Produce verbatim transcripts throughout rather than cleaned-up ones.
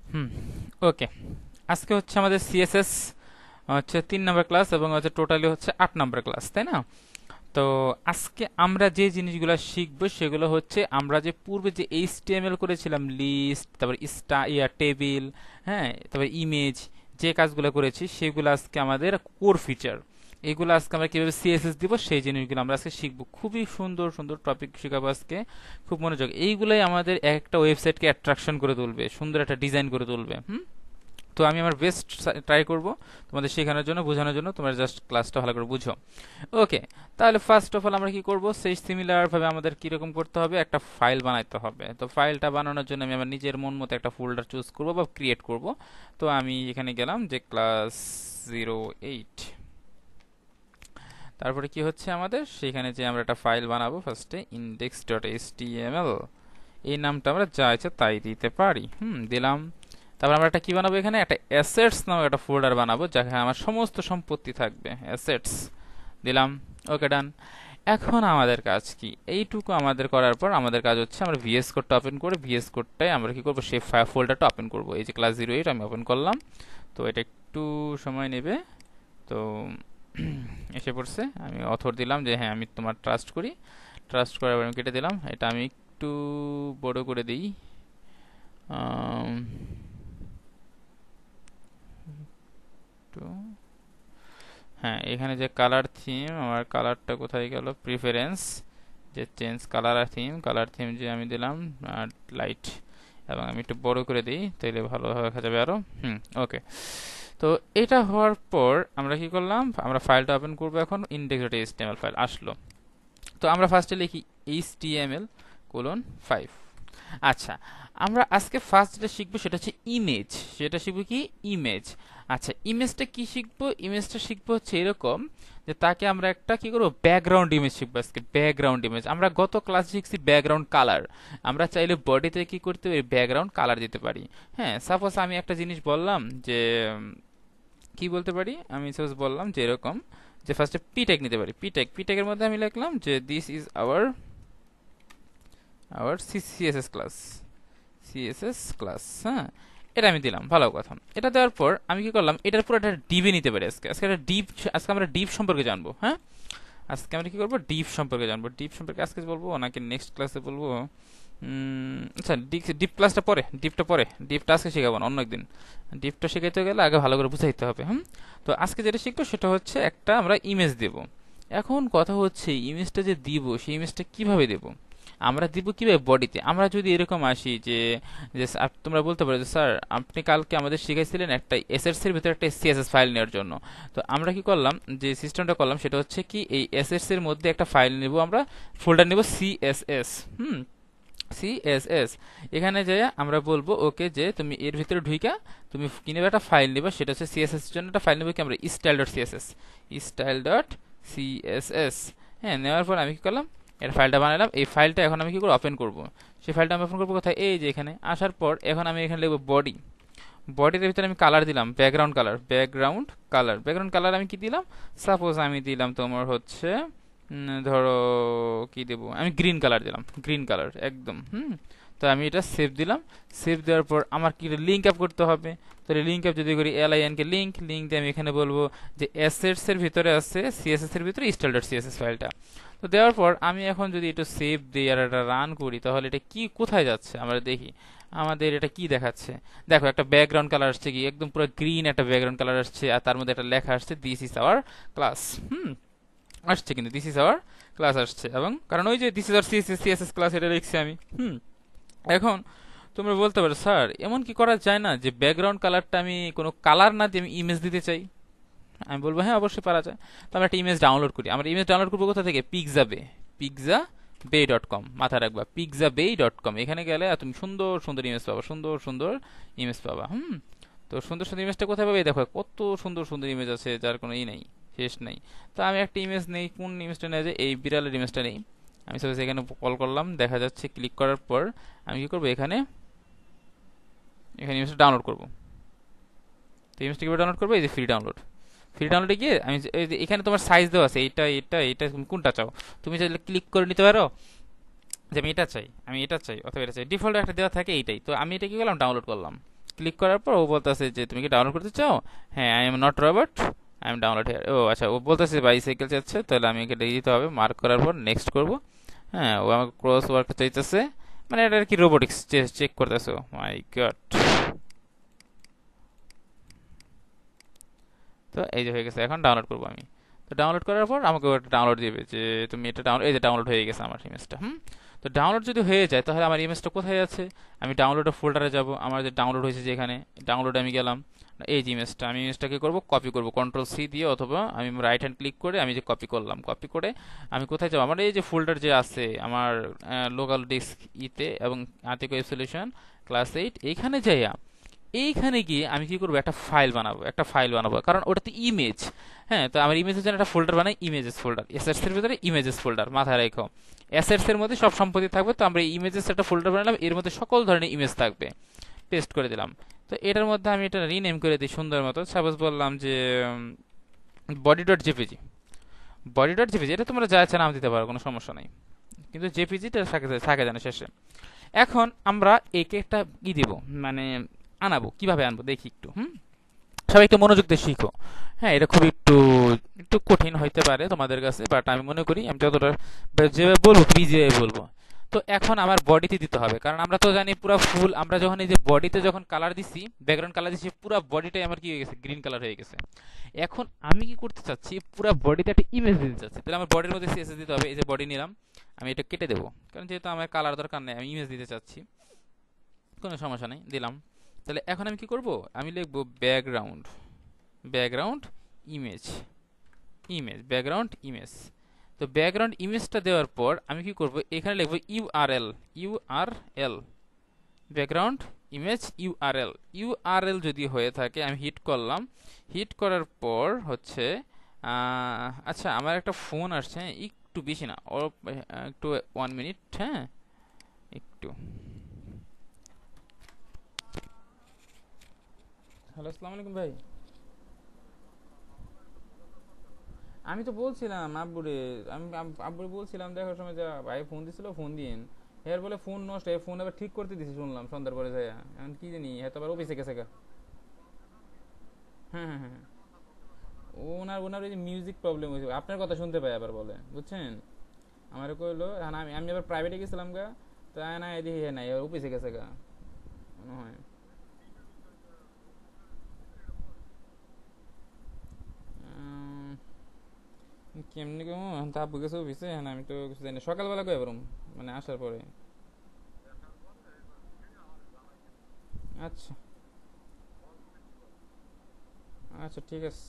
হুম ওকে, আজকে হচ্ছে আমাদের সিএসএস হচ্ছে তিন নম্বর ক্লাস এবং হচ্ছে টোটালি হচ্ছে আট নম্বর ক্লাস, তাই না? তো আজকে আমরা যে জিনিসগুলো শিখবো সেগুলো হচ্ছে আমরা যে পূর্বে যে এইচটিএমএল করেছিলাম, লিস্ট, তারপর স্টা ইয়া টেবিল, হ্যাঁ, তারপর ইমেজ, যে কাজগুলো করেছি সেগুলো আজকে আমাদের কোর ফিচার। এগুলো আজকে আমরা কিভাবে সিএসএস দিব সেই জিনিসগুলো আমরা আজকে শিখবো। খুবই সুন্দর সুন্দর টপিক শেখাবো আজকে, খুব মনোযোগ। এইগুলাই আমাদের একটা ওয়েবসাইটকে অ্যাট্রাকশন করে তুলবে, সুন্দর একটা ডিজাইন করে তুলবে। হুম তো আমি আমার বেস্ট ট্রাই করব তোমাদের শেখানোর জন্য, বোঝানোর জন্য। তোমরা জাস্ট ক্লাসটা ভালো করে বুঝো। ওকে, তাহলে ফার্স্ট অফ অল আমরা কি করব, সেই সিমিলার ভাবে আমাদের কিরকম করতে হবে, একটা ফাইল বানাইতে হবে। তো ফাইলটা বানানোর জন্য আমি আমার নিজের মন মতো একটা ফোল্ডার চুজ করব বা ক্রিয়েট করব। তো আমি এখানে গেলাম যে ক্লাস জিরো এইট, তারপরে কি হচ্ছে আমাদের সেখানে যে আমরা একটা ফাইল বানাবো ফার্স্টে, index dot H T M L. এই নামটা আমরা যা ইচ্ছা তাই দিতে পারি। হুম দিলাম। তারপর আমরা একটা কি বানাবো, এখানে একটা অ্যাসেটস নামক একটা ফোল্ডার বানাবো যেখানে আমার সমস্ত সম্পত্তি থাকবে, অ্যাসেটস দিলাম। ওকে ডান। এখন আমাদের কাজ কি, এইটুকু আমাদের করার পর আমাদের কাজ হচ্ছে আমরা ভিএস কোডটা ওপেন করে ভিএস কোডটাই আমরা কি করবো, সেই ফোল্ডারটা ওপেন করবো। এই যে ক্লাস জিরো এইট আমি ওপেন করলাম। তো এটা একটু সময় নেবে। তো এসে পড়ছে। আমি অথর দিলাম যে হ্যাঁ আমি তোমার ট্রাস্ট করি। ট্রাস্ট করার পর আমি কেটে দিলাম। এটা আমি একটু বড় করে দিই। আম, একটু, হ্যাঁ, এখানে যে কালার থিম, আমার কালারটা কোথায় গেল, প্রিফারেন্স, যে চেঞ্জ কালার আর থিম, কালার থিম যে আমি দিলাম লাইট, এবং আমি একটু বড় করে দিই তাহলে ভালোভাবে দেখা যাবে আরো। হুম ওকে। তো এটা হওয়ার পর আমরা কি করলাম, আমরা ফাইলটা ওপেন করবো। এখন ইন্ডেক্স ডট এইচটিএমএল ফাইল আসলো। তো আমরা ফার্স্টে লিখি এইচটিএমএল কোলন ফাইভ। আচ্ছা, আমরা আজকে ফার্স্ট যেটা শিখবো সেটা হচ্ছে ইমেজ। সেটা শিখবো কি, ইমেজ। আচ্ছা, ইমেজটা কি শিখবো, ইমেজটা শিখবো হচ্ছে এরকম যে তাকে আমরা একটা কি করবো, ব্যাকগ্রাউন্ড ইমেজ শিখবো আজকে। ব্যাকগ্রাউন্ড ইমেজ আমরা গত ক্লাস শিখছি ব্যাকগ্রাউন্ড কালার। আমরা চাইলে বডিতে কি করতে পারি, ব্যাকগ্রাউন্ড কালার দিতে পারি। হ্যাঁ, সাপোজ আমি একটা জিনিস বললাম যে উম, কি বলতে পারি, আমি সাপোজ বললাম যে এরকম, যে ফার্স্টে পি ট্যাগ নিতে পারি। পি ট্যাগ, পি ট্যাগের মধ্যে আমি লিখলাম যে this is our our CSS class, CSS class. হ্যাঁ, এটা আমি দিলাম, ভালো কথা। এটা দেওয়ার পর আমি কি করলাম, এটার পুরো একটা ডিবে নিতে পারি আজকে। আজকে একটা ডিপ, আজকে আমরা ডিপ সম্পর্কে জানবো। হ্যাঁ, আজকে আমরা কি করবো, ডিপ সম্পর্কে জানবো। ডিপ সম্পর্কে আজকে বলবো নাকি নেক্সট ক্লাসে বলবো? উম, আচ্ছা, ডিপ ক্লাসটা পরে, ডিপটা পরে, ডিপটা আজকে শেখাবো না, অন্য একদিন। ডিপটা শেখাইতে গেলে আগে ভালো করে বুঝাইতে হবে। হুম তো আজকে যেটা শিখবো সেটা হচ্ছে একটা আমরা ইমেজ দেব। এখন কথা হচ্ছে ইমেজটা যে দিব, সেই ইমেজটা কিভাবে দেব? আমরা দিব কিভাবে, বডিতে। আমরা যদি এরকম আসি যে, যে আপ- তোমরা বলতে পারো যে স্যার আপনি কালকে আমাদের শিখাইছিলেন একটা এসএস এর ভিতরে একটা সিএসএস ফাইল নেওয়ার জন্য। তো আমরা কি করলাম, যে সিস্টেমটা করলাম সেটা হচ্ছে কি, এই এসএস এর মধ্যে একটা ফাইল নেব আমরা, ফোল্ডার নেব সিএসএস। হুম সিএসএস, এখানে যাই আমরা বলবো ওকে যে তুমি এর ভিতরে ঢুইকা তুমি কিনে একটা ফাইল নিবা, সেটা হচ্ছে সিএসএস এর জন্য একটা ফাইল নেব কি আমরা, style dot CSS, style dot CSS. হ্যাঁ, নেওয়ার পর আমি কি করলাম, এর ফাইলটা বানালাম। এই ফাইলটা এখন আমি কি করবো, ওপেন করব। সেই ফাইলটা আমি ওপেন করবো কোথায়, এই যে এখানে। আসার পর এখন আমি এখানে লিখবো বডি। বডির ভিতরে আমি কালার দিলাম, background colour, background colour, background colour আমি কি দিলাম, সাপোজ আমি দিলাম তোমার হচ্ছে উম, ধরো কি দেবো, আমি গ্রিন কালার দিলাম, গ্রিন কালার একদম। হুম তো আমি এটা সেভ দিলাম। সেভ দেওয়ার পর আমার কি লিঙ্ক আপ করতে হবে। তাহলে লিঙ্ক আপ যদি করি, L I N K link, link দিয়ে আমি এখানে বলবো যে অ্যাসেটস এর ভিতরে আছে, সিএসএস এর ভিতরে স্টাইল ডট সিএসএস ফাইলটা। তো দেওয়ার পর আমি এখন যদি একটু সেভ দিই আর এটা রান করি, তাহলে এটা কি কোথায় যাচ্ছে আমরা দেখি। আমাদের এটা কি দেখাচ্ছে, দেখো একটা ব্যাকগ্রাউন্ড কালার আসছে, কি একদম পুরো গ্রিন একটা ব্যাকগ্রাউন্ড কালার আসছে, আর তার মধ্যে একটা লেখা আসছে দিস ইজ আওয়ার ক্লাস। হুম আসছে, কিন্তু দিস ইজ আওয়ার ক্লাস আসছে, এবং কারণ ওই যে this is our CSS class এটা লিখছি আমি। হুম এখন তোমরা বলতে পারো স্যার এমন কি করা যায় না যে ব্যাকগ্রাউন্ড কালারটা আমি কোনো কালার না দিয়ে আমি ইমেজ দিতে চাই? আমি বলবো হ্যাঁ, অবশ্যই পারা যায়। তো আমরা একটা ইমেজ ডাউনলোড করি। আমরা ইমেজ ডাউনলোড করবো কোথা থেকে, পিকজা বে, পিকজা বে ডট কম, মাথায় রাখবা পিকজা বে ডট কম। এখানে গেলে তুমি সুন্দর সুন্দর ইমেজ পাবা, সুন্দর সুন্দর ইমেজ পাবা। হুম তো সুন্দর সুন্দর ইমেজটা কোথায় পাবে, দেখো কত সুন্দর সুন্দর ইমেজ আছে, যার কোনো ই নেই, শেষ নেই। তো আমি একটা ইমেজ নেই, কোন ইমেজটা নেওয়া যায়, এই বিড়ালের ইমেজটা নেই। আমি সাপোজ এখানে কল করলাম, দেখা যাচ্ছে, ক্লিক করার পর আমি কি করবো, এখানে এখানে ইমেজটা ডাউনলোড করবো। তো ইমেজটা কিভাবে ডাউনলোড করবো, এই যে ফ্রি ডাউনলোড, ফ্রি ডাউনলোডে গিয়ে আমি যে- এই যে এখানে তোমার সাইজ দেওয়া আছে, এইটা এটা এটা তুমি কোনটা চাও, তুমি চাইলে ক্লিক করে নিতে পারো যে আমি এটা চাই, আমি এটা চাই, অথবা এটা চাই। ডিফল্ট একটা দেওয়া থাকে এইটাই। তো আমি এটা কি করলাম, ডাউনলোড করলাম। ক্লিক করার পর ও বলতেছে যে তুমি কি ডাউনলোড করতে চাও, হ্যাঁ I am not robot, I am download here. ও আচ্ছা, ও বলতেছে বাইসাইকেল চাচ্ছে, তাহলে আমি এটা দিতে হবে, মার্ক করার পর নেক্সট করব। হ্যাঁ, ও আমাকে ক্রস ওয়ার্ক চাইতেছে, মানে এটা আর কি রোবোটিক্স চেক করতেছে। My god. তো এই যে হয়ে গেছে, এখন ডাউনলোড করবো আমি। তো ডাউনলোড করার পর আমাকে একটা ডাউনলোড দিবে যে তুমি এটা ডাউনলোড, এই যে ডাউনলোড হয়ে গেছে আমার ইমেজটা। হুম, তো ডাউনলোড যদি হয়ে যায় তাহলে আমার ইমেজটা কোথায় আছে, আমি ডাউনলোডের ফোল্ডারে যাব, আমার যে ডাউনলোড হয়েছে যেখানে ডাউনলোডে আমি গেলাম, এই যে ইমেজটা, আমি ইমেজটাকে করব কপি করব কন্ট্রোল সি দিয়ে, অথবা আমি রাইট হ্যান্ড ক্লিক করে আমি যে কপি করলাম, কপি করে আমি কোথায় যাব, আমার এই যে ফোল্ডার যে আছে আমার লোকাল ডিস্ক ইতে এবং Atik web solution class eight, এইখানে যাইয়া এইখানে গিয়ে আমি কি করবো, একটা ফাইল বানাবো, একটা ফাইল বানাবো, কারণ ওটাতে ইমেজ। হ্যাঁ, তো আমার ইমেজের জন্য একটা ফোল্ডার বানাই, ইমেজেস ফোল্ডার, এসএস এর ভিতরে ইমেজেস ফোল্ডার, মাথায় রেখো এসএস এর মধ্যে সব সম্পত্তি থাকবে। তো আমরা ইমেজেস একটা ফোল্ডার বানালাম, এর মধ্যে সকল ধরনের ইমেজ থাকবে, পেস্ট করে দিলাম। তো এটার মধ্যে আমি এটা রিনেম করে দিই সুন্দর মতো, সাপোজ বললাম যে body dot JPG, body dot JPG, এটা তোমরা যা ইচ্ছা নাম দিতে পারো, কোনো সমস্যা নাই, কিন্তু জেপিজিটা থাকে জানে শেষে। এখন আমরা একে একটা কি দিব, মানে আনাবো, কিভাবে আনবো দেখি একটু। হুম, সবাই একটু মনোযোগ দিয়ে শিখো। হ্যাঁ, এটা খুব একটু একটু কঠিন হইতে পারে তোমাদের কাছে, বাট আমি মনে করি আমি যতটা যেভাবে বলবো তুমি যেভাবে বলবো। তো এখন আমার বডিতে দিতে হবে, কারণ আমরা তো জানি পুরো ফুল, আমরা যখন এই যে বডিতে যখন কালার দিছি, ব্যাকগ্রাউন্ড কালার দিছি, পুরো বডিটাই আমার কি হয়ে গেছে, গ্রিন কালার হয়ে গেছে। এখন আমি কি করতে চাচ্ছি, পুরো বডিতে একটা ইমেজ দিতে চাচ্ছি, তাহলে আমার বডির মধ্যে সিএসএস দিতে হবে। এই যে বডি নিলাম, আমি এটা কেটে দেবো, কারণ যেহেতু আমার কালার দরকার নেই, আমি ইমেজ দিতে চাচ্ছি, কোনো সমস্যা নেই, দিলাম। তাহলে এখন আমি কি করব, আমি লিখবো background, background image, image background image. তো ব্যাকগ্রাউন্ড ইমেজটা দেওয়ার পর আমি কি করব, এখানে লিখবো URL, URL background image URL. URL যদি হয়ে থাকে আমি হিট করলাম, হিট করার পর হচ্ছে আচ্ছা আমার একটা ফোন আসছে, একটু বেশি না, একটু ওয়ান মিনিট, হ্যাঁ একটু। হ্যালো, আসসালামু আলাইকুম ভাই। আমি তো বলছিলাম আব্বুরে, আমি আব- আব্বুরে বলছিলাম দেখার সময় যে ভাই ফোন দিছিল, ফোন দিন। এর বলে ফোন নষ্ট, এই ফোন আবার ঠিক করতে দিছি শুনলাম সন্ধ্যার পরে যায়, এখন কি জানি হয়তো আবার অফিসে গেছে গা। হ্যাঁ হ্যাঁ হ্যাঁ হ্যাঁ। ওনার ওনার ওই যে মিউজিক প্রবলেম হয়েছে, আপনার কথা শুনতে পাই আবার বলে, বুঝছেন। আমার কইলো, এখন আমি আমি আবার প্রাইভেটে গেছিলাম গা, তাই না এদিকে হ্যাঁ নাই, এবার অফিসে গেছে গা মনে হয়। উম, কেমনি কেমন এখন তো আব্বু গেছে অফিসে, হ্যাঁ আমি তো কিছু জানি না। সকালবেলা কই পারুম, মানে আসার পরে। আচ্ছা আচ্ছা ঠিক আছে।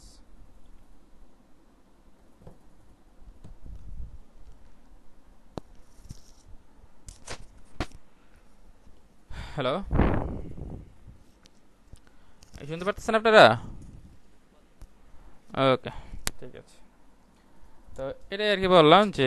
হ্যালো, শুনতে পারতেছেন আপনারা? ওকে, ঠিক আছে। তো এটাই আর কি বললাম যে,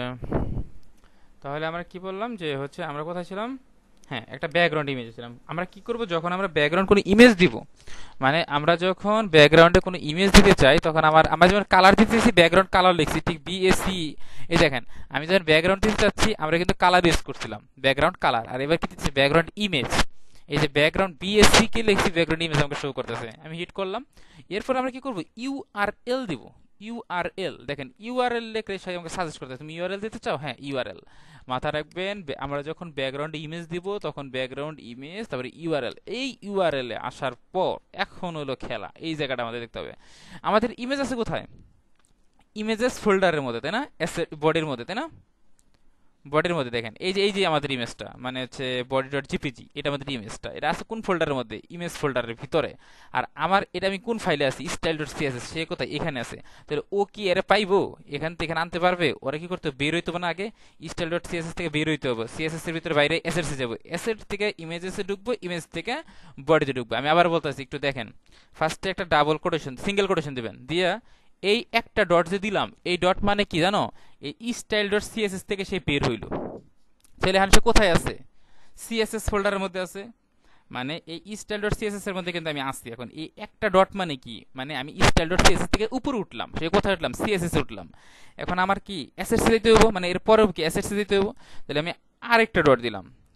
তাহলে আমরা কি বললাম যে হচ্ছে আমরা কোথায় ছিলাম, হ্যাঁ একটা ব্যাকগ্রাউন্ড ইমেজ ছিলাম। আমরা কি করব, যখন আমরা ব্যাকগ্রাউন্ড কোনো ইমেজ দিব, মানে আমরা যখন ব্যাকগ্রাউন্ডে কোনো ইমেজ দিতে চাই, তখন আমার আমরা যেমন কালার দিতেছি, ব্যাকগ্রাউন্ড কালার লিখছি, ঠিক বিএসি। এই দেখেন, আমি যখন ব্যাকগ্রাউন্ড দিতে চাচ্ছি, আমরা কিন্তু কালার ইউজ করছিলাম, ব্যাকগ্রাউন্ড কালার, আর এবার কি দিচ্ছি, ব্যাকগ্রাউন্ড ইমেজ। এই যে ব্যাকগ্রাউন্ড বিএসসি কে লিখছি, ব্যাকগ্রাউন্ড ইমেজ আমাকে শো করতেছে, আমি হিট করলাম। এরপর আমরা কি করব, ইউআরএল দিব, ইউআরএল। দেখেন ইউআরএল লেখলে সে আমাকে সাজেস্ট করতে, তুমি ইউআরএল দিতে চাও, হ্যাঁ ইউআরএল। মাথা রাখবেন, বে- আমরা যখন ব্যাকগ্রাউন্ড ইমেজ দিব, তখন ব্যাকগ্রাউন্ড ইমেজ তারপরে ইউআরএল। এই ইউআরএল এ আসার পর এখন হলো খেলা, এই জায়গাটা আমাদের দেখতে হবে। আমাদের ইমেজ আছে কোথায়, ইমেজেস ফোল্ডারের মধ্যে, তাই না, বডির মধ্যে, তাই না। বডির মধ্যে দেখেন, এই যে এই যে আমাদের ইমেজটা, মানে হচ্ছে বডি ডট জিপিজি, এটা আমাদের ইমেজটা, এটা আছে কোন ফোল্ডারের মধ্যে, ইমেজ ফোল্ডারের ভিতরে। আর আমার এটা আমি কোন ফাইলে আছি, স্টাইল ডট সিএসএস, সে কোথায়, এখানে আছে। তাহলে ও কি এর পাইবো, এখান থেকে এখানে আনতে পারবে, ওরা কি করতে হবে, বের হইতে হবে না আগে, স্টাইল ডট সিএসএস থেকে বের হইতে হবে, সিএসএস এর ভিতরে বাইরে এসএস এ যাবো, এসএস থেকে ইমেজেসে ঢুকবো, ইমেজ থেকে বডিতে ঢুকবো। আমি আবার বলতেছি একটু দেখেন, ফার্স্টে একটা ডাবল কোটেশন, সিঙ্গেল কোটেশন দিবেন, দিয়া এই একটা ডট যে দিলাম, এই ডট মানে কি জানো, এই স্টাইল ডট সিএসএস থেকে সে বের হইলো। তাহলে এখন সে কোথায় আছে, সিএসএস ফোল্ডারের মধ্যে আছে, মানে এই স্টাইল ডট সিএসএস এর মধ্যে কিন্তু আমি আসছি। এখন এই একটা ডট মানে কি, মানে আমি স্টাইল ডট সিএসএস থেকে উপরে উঠলাম, সে কোথায় উঠলাম, সিএসএস উঠলাম। এখন আমার কি এসএসসি দিতে হইব, মানে এর পরেও কি এসএসসি দিতে হইব, তাহলে আমি আরেকটা ডট দিলাম,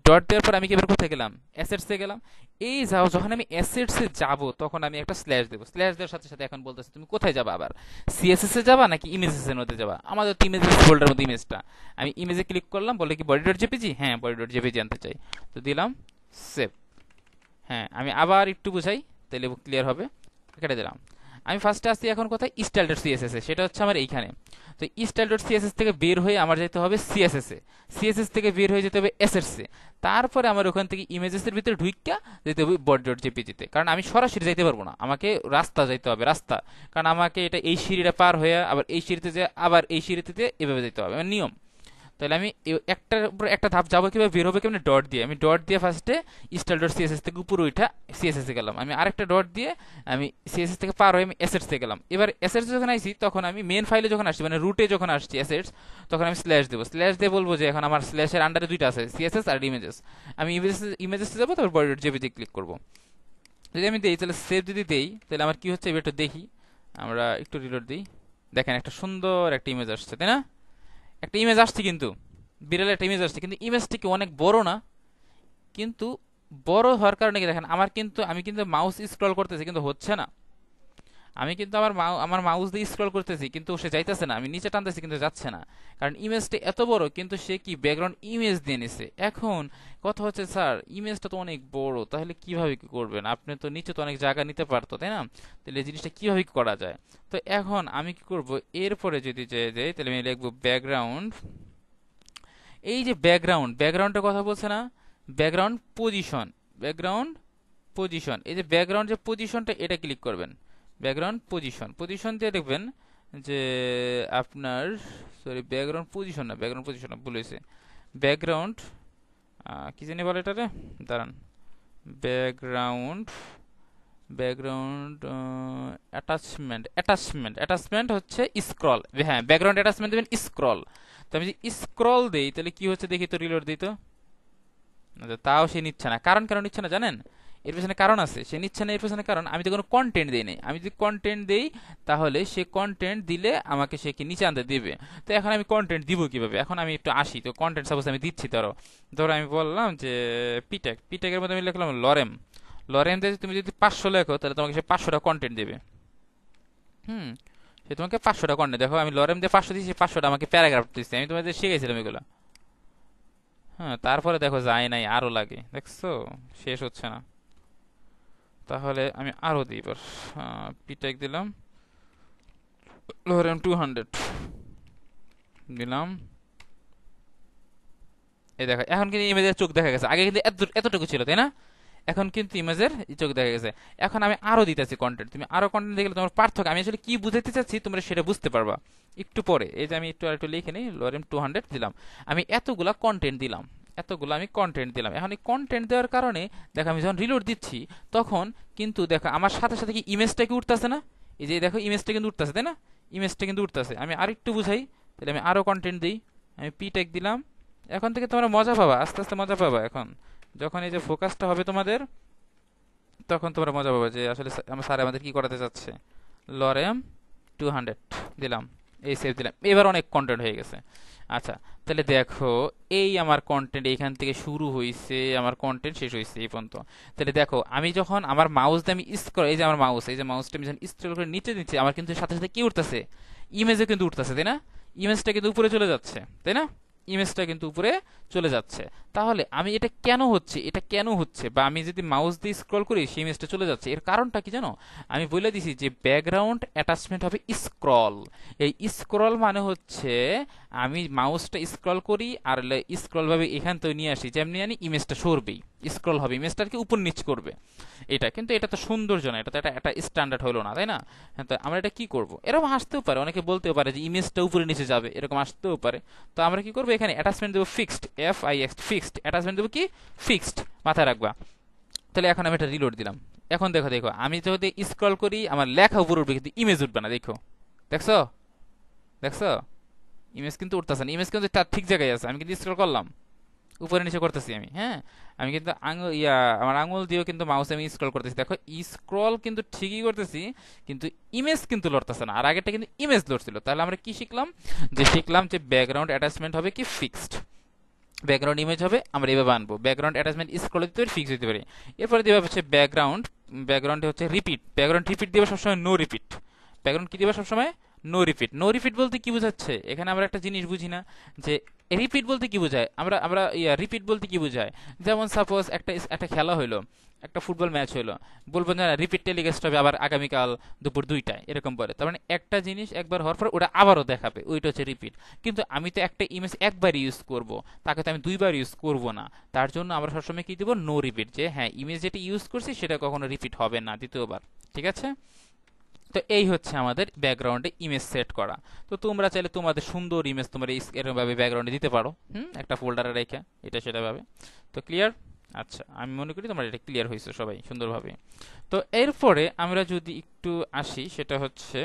ডট দেওয়ার পর আমি কি এবার কোথায় গেলাম, অ্যাসেটস এ গেলাম। এই যাও যখন আমি অ্যাসেটস এ যাব তখন আমি একটা স্ল্যাশ দেব, স্ল্যাশ দেওয়ার সাথে সাথে এখন বলতেছে তুমি কোথায় যাবা, আবার সিএসএস এ যাবা নাকি ইমেজেস এর মধ্যে যাবা। আমাদের তো ইমেজেস ফোল্ডারের মধ্যে ইমেজটা, আমি ইমেজে ক্লিক করলাম, বলে কি বডি ডট জেপিজি, হ্যাঁ বডি ডট জেপিজি আনতে চাই, তো দিলাম সেভ। হ্যাঁ আমি আবার একটু বুঝাই তাহলে ক্লিয়ার হবে, কেটে দিলাম। আমি ফার্স্টে আসছি এখন কোথায়, স্টাইল ডট সিএসএস এ, সেটা হচ্ছে আমার এইখানে। তো স্টাইল ডট সিএসএস থেকে বের হয়ে আমার যেতে হবে সিএসএস এ, সিএসএস থেকে বের হয়ে যেতে হবে এসএস এ, তারপরে আমার ওখান থেকে ইমেজেস এর ভিতরে ঢুইকা যেতে হবে বডি ডট জেপিজি তে, কারণ আমি সরাসরি যাইতে পারবো না, আমাকে রাস্তা যাইতে হবে, রাস্তা, কারণ আমাকে এটা এই সিঁড়িটা পার হয়ে আবার এই সিঁড়িতে যে আবার এই সিঁড়িতে এভাবে যেতে হবে, আমার নিয়ম। তাহলে আমি একটার উপর একটা ধাপ যাবো কিভাবে, বের হবে কেমন, ডট দিয়ে। আমি ডট দিয়ে ফার্স্টে স্টাইল ডট সিএসএস থেকে উপরে উঠা সিএসএস এ গেলাম, আমি আরেকটা ডট দিয়ে আমি সিএসএস থেকে পার হয়ে আমি অ্যাসেটস এ গেলাম। এবার অ্যাসেটস যখন আইছি তখন আমি মেন ফাইলে যখন আসছি, মানে রুটে যখন আসছি অ্যাসেটস, তখন আমি স্ল্যাশ দেবো, স্ল্যাশ দিয়ে বলবো যে এখন আমার স্ল্যাশের আন্ডারে দুইটা আছে, সিএসএস আর ইমেজেস। আমি ইমেজেস ইমেজেসে যাবো, তারপর বডি ডট জেপিজি ক্লিক করবো। যদি আমি দিই তাহলে সেভ যদি দেই তাহলে আমার কি হচ্ছে এবার একটু দেখি, আমরা একটু রিলোড দিই, দেখেন একটা সুন্দর একটা ইমেজ আসছে, তাই না, একটা ইমেজ আসছে, কিন্তু বিড়াল একটা ইমেজ আসছে, কিন্তু ইমেজটা কি অনেক বড় না, কিন্তু বড় হওয়ার কারণে কি দেখেন আমার কিন্তু আমি কিন্তু মাউস স্ক্রল করতেছি কিন্তু হচ্ছে না, আমি কিন্তু আমার আমার মাউস দিয়ে স্ক্রল করতেছি কিন্তু সে যাইতেছে না, আমি নিচে টানতেছি কিন্তু যাচ্ছে না, কারণ ইমেজটা এত বড়, কিন্তু সে কি ব্যাকগ্রাউন্ড ইমেজ দিয়ে নিছে। এখন কথা হচ্ছে স্যার ইমেজটা তো অনেক বড়, তাহলে কিভাবে কি করবেন, আপনি তো নিচে তো অনেক জায়গা নিতে পারতো, তাই না, তাহলে এই জিনিসটা কিভাবে কি করা যায়। তো এখন আমি কি করব, এরপরে যদি যাই যাই তাহলে আমি লিখবো ব্যাকগ্রাউন্ড, এই যে ব্যাকগ্রাউন্ড, ব্যাকগ্রাউন্ডের কথা বলছে না, ব্যাকগ্রাউন্ড পজিশন, ব্যাকগ্রাউন্ড পজিশন, এই যে ব্যাকগ্রাউন্ড যে পজিশনটা এটা ক্লিক করবেন, ব্যাকগ্রাউন্ড পজিশন, পজিশন দিয়ে দেখবেন যে আপনার, সরি ব্যাকগ্রাউন্ড পজিশন না, ব্যাকগ্রাউন্ড পজিশন না, ভুল হয়েছে, ব্যাকগ্রাউন্ড কি জানি বলে এটারে, দাঁড়ান, background background attachment, attachment attachment হচ্ছে স্ক্রল, হ্যাঁ ব্যাকগ্রাউন্ড অ্যাটাচমেন্ট দেবেন স্ক্রল। তো আমি যদি স্ক্রল দেই তাহলে কি হচ্ছে দেখি তো, রিলোড দিই তো, তাও সে নিচ্ছে না, কারণ কেন নিচ্ছে না জানেন, এর পেছনে কারণ আছে, সে নিচ্ছে না এর পেছনে কারণ আমি তো কোনো কন্টেন্ট দিই নাই, আমি যদি কন্টেন্ট দেই তাহলে সে কন্টেন্ট দিলে আমাকে সে কি নিচে আনতে দিবে। তো এখন আমি কন্টেন্ট দিব কিভাবে, এখন আমি একটু আসি, তো কন্টেন্ট সাপোজ আমি দিচ্ছি, ধরো ধরো আমি বললাম যে পিটেক, পিটেকের মধ্যে আমি লিখলাম লরেম, লরেম দিয়ে তুমি যদি পাঁচশো লেখো তাহলে তোমাকে সে পাঁচশোটা কন্টেন্ট দেবে, হুম, সে তোমাকে পাঁচশোটা কন্টেন্ট, দেখো আমি লরেম দিয়ে পাঁচশো দিচ্ছি, পাঁচশোটা আমাকে প্যারাগ্রাফ দিচ্ছি, আমি তোমাদের শিখেছিলাম এগুলো, হ্যাঁ তারপরে দেখো যায় নাই, আরো লাগে, দেখছো শেষ হচ্ছে না, তাহলে আমি আরো দিই, এবার পিটেক দিলাম, লরেম টু হান্ড্রেড দিলাম, এই দেখো এখন কিন্তু ইমেজের চোখ দেখা গেছে, আগে কিন্তু এতটুকু ছিল তাই না, এখন কিন্তু ইমেজের চোখ দেখা গেছে। এখন আমি আরো দিতেছি কন্টেন্ট, তুমি আরো কন্টেন্ট দেখলে তোমার পার্থক্য, আমি আসলে কি বুঝাতে চাচ্ছি তোমরা সেটা বুঝতে পারবা একটু পরে। এই যে আমি একটু আর একটু লিখে নিই, লরেম টু হান্ড্রেড দিলাম, আমি এতগুলা কন্টেন্ট দিলাম, এতগুলো আমি কন্টেন্ট দিলাম। এখন এই কন্টেন্ট দেওয়ার কারণে দেখো আমি যখন রিলোড দিচ্ছি তখন কিন্তু দেখো আমার সাথে সাথে কি ইমেজটা কি উঠতেছে না, এই যে দেখো ইমেজটা কিন্তু উঠতেছে তাই না, ইমেজটা কিন্তু উঠতেছে। আমি আরেকটু বুঝাই, তাহলে আমি আরো কন্টেন্ট দিই, আমি পি ট্যাগ দিলাম, এখন থেকে তোমরা মজা পাবা, আস্তে আস্তে মজা পাবা। এখন যখন এই যে ফোকাসটা হবে তোমাদের তখন তোমরা মজা পাবে যে আসলে আমার স্যার আমাদের কি করাতে চাচ্ছে। লরেম টু হান্ড্রেড দিলাম, এই সেভ দিলাম, এবার অনেক কন্টেন্ট হয়ে গেছে। আচ্ছা তাহলে দেখো এই আমার কন্টেন্ট এইখান থেকে শুরু হয়েছে, আমার কন্টেন্ট শেষ হয়েছে এই পর্যন্ত। তাহলে দেখো আমি যখন আমার মাউস দিয়ে আমি স্ক্রল, এই যে আমার মাউস, এই যে মাউসটা আমি যখন স্ক্রল করে নিচে নিচ্ছি আমার কিন্তু সাথে সাথে কি উঠতেছে, ইমেজে কিন্তু উঠতেছে তাই না, ইমেজটা কিন্তু উপরে চলে যাচ্ছে তাই না, ইমেজটা কিন্তু উপরে চলে যাচ্ছে। তাহলে আমি এটা কেন হচ্ছে, এটা কেন হচ্ছে, বা আমি যদি মাউস দিয়ে স্ক্রল করি সেই ইমেজটা চলে যাচ্ছে, এর কারণটা কি জানো, আমি বলে দিছি যে ব্যাকগ্রাউন্ড অ্যাটাচমেন্ট হবে স্ক্রল। এই স্ক্রল মানে হচ্ছে আমি মাউসটা স্ক্রল করি আর স্ক্রল ভাবে এখান থেকে নিয়ে আসি, যেমনি আনি ইমেজটা সরবেই, স্ক্রল হবে, ইমেজটাকে উপর নিচ করবে। এটা কিন্তু এটা তো সৌন্দর্য না, এটা তো একটা স্ট্যান্ডার্ড হলো না তাই না। হ্যাঁ, তো আমরা এটা কি করব, এরকম আসতেও পারে, অনেকে বলতেও পারে যে ইমেজটা উপরে নিচে যাবে, এরকম আসতেও পারে। তো আমরা কি করবো, এখানে অ্যাটাচমেন্ট দেবো fixed, F I X fixed, attachment দেবো কি ফিক্সড, মাথায় রাখবা। তাহলে এখন আমি এটা রিলোড দিলাম, এখন দেখো দেখো আমি যদি স্ক্রল করি আমার লেখা উপর উঠবে কিন্তু ইমেজ উঠবে না, দেখো দেখছো দেখছো ইমেজ কিন্তু উঠতেছে না, ইমেজ কিন্তু তার ঠিক জায়গায় আছে, আমি কিন্তু স্ক্রল করলাম উপরে নিচে করতেছি আমি, হ্যাঁ আমি কিন্তু আঙুল ইয়া আমার আঙুল দিয়েও কিন্তু মাউসে আমি স্ক্রল করতেছি, দেখো স্ক্রল কিন্তু ঠিকই করতেছি কিন্তু ইমেজ কিন্তু লড়তেছে না, আর আগেরটা কিন্তু ইমেজ লড়ছিল। তাহলে আমরা কি শিখলাম, যে শিখলাম যে ব্যাকগ্রাউন্ড অ্যাটাচমেন্ট হবে কি ফিক্সড, ব্যাকগ্রাউন্ড ইমেজ হবে, আমরা এভাবে আনবো। ব্যাকগ্রাউন্ড অ্যাটাচমেন্ট স্ক্রল দিতে পারি, ফিক্স দিতে পারি। এরপরে দেওয়া হচ্ছে ব্যাকগ্রাউন্ড, ব্যাকগ্রাউন্ডে হচ্ছে রিপিট, ব্যাকগ্রাউন্ড রিপিট দেবে সবসময় নো রিপিট। ব্যাকগ্রাউন্ড কি দেবে সবসময়? No repeat. নো রিপিট বলতে কি বোঝাচ্ছে এখানে আমরা একটা জিনিস বুঝি না, যে রিপিট বলতে কি বোঝায়, আমরা আমরা ইয়া রিপিট বলতে কি বোঝায়, যেমন সাপোজ একটা একটা খেলা হইলো, একটা ফুটবল ম্যাচ হইলো, বলবো না রিপিট টেলিকাস্ট হবে আবার আগামীকাল দুপুর দুইটায়, এরকম বলে। তার মানে একটা জিনিস একবার হওয়ার পর ওটা আবারও দেখাবে, ওইটা হচ্ছে রিপিট। কিন্তু আমি তো একটা ইমেজ একবার ইউজ করব, তাকে তো আমি দুইবার ইউজ করব না। তার জন্য আমরা সবসময় কি দিব? নো রিপিট, যে হ্যাঁ ইমেজ যেটা ইউজ করছি সেটা কখনো রিপিট হবে না দ্বিতীয়বার। ঠিক আছে? তো এই হচ্ছে আমাদের ব্যাকগ্রাউন্ডে ইমেজ সেট করা। তো তোমরা চাইলে তোমাদের সুন্দর ইমেজ তোমরা এরকম ভাবে ব্যাকগ্রাউন্ডে দিতে পারো, হুম, একটা ফোল্ডারে রেখে, এটা সেটা ভাবে। তো ক্লিয়ার? আচ্ছা, আমি মনে করি তোমরা এটা ক্লিয়ার হয়েছে সবাই সুন্দরভাবে। তো এরপরে আমরা যদি একটু আসি, সেটা হচ্ছে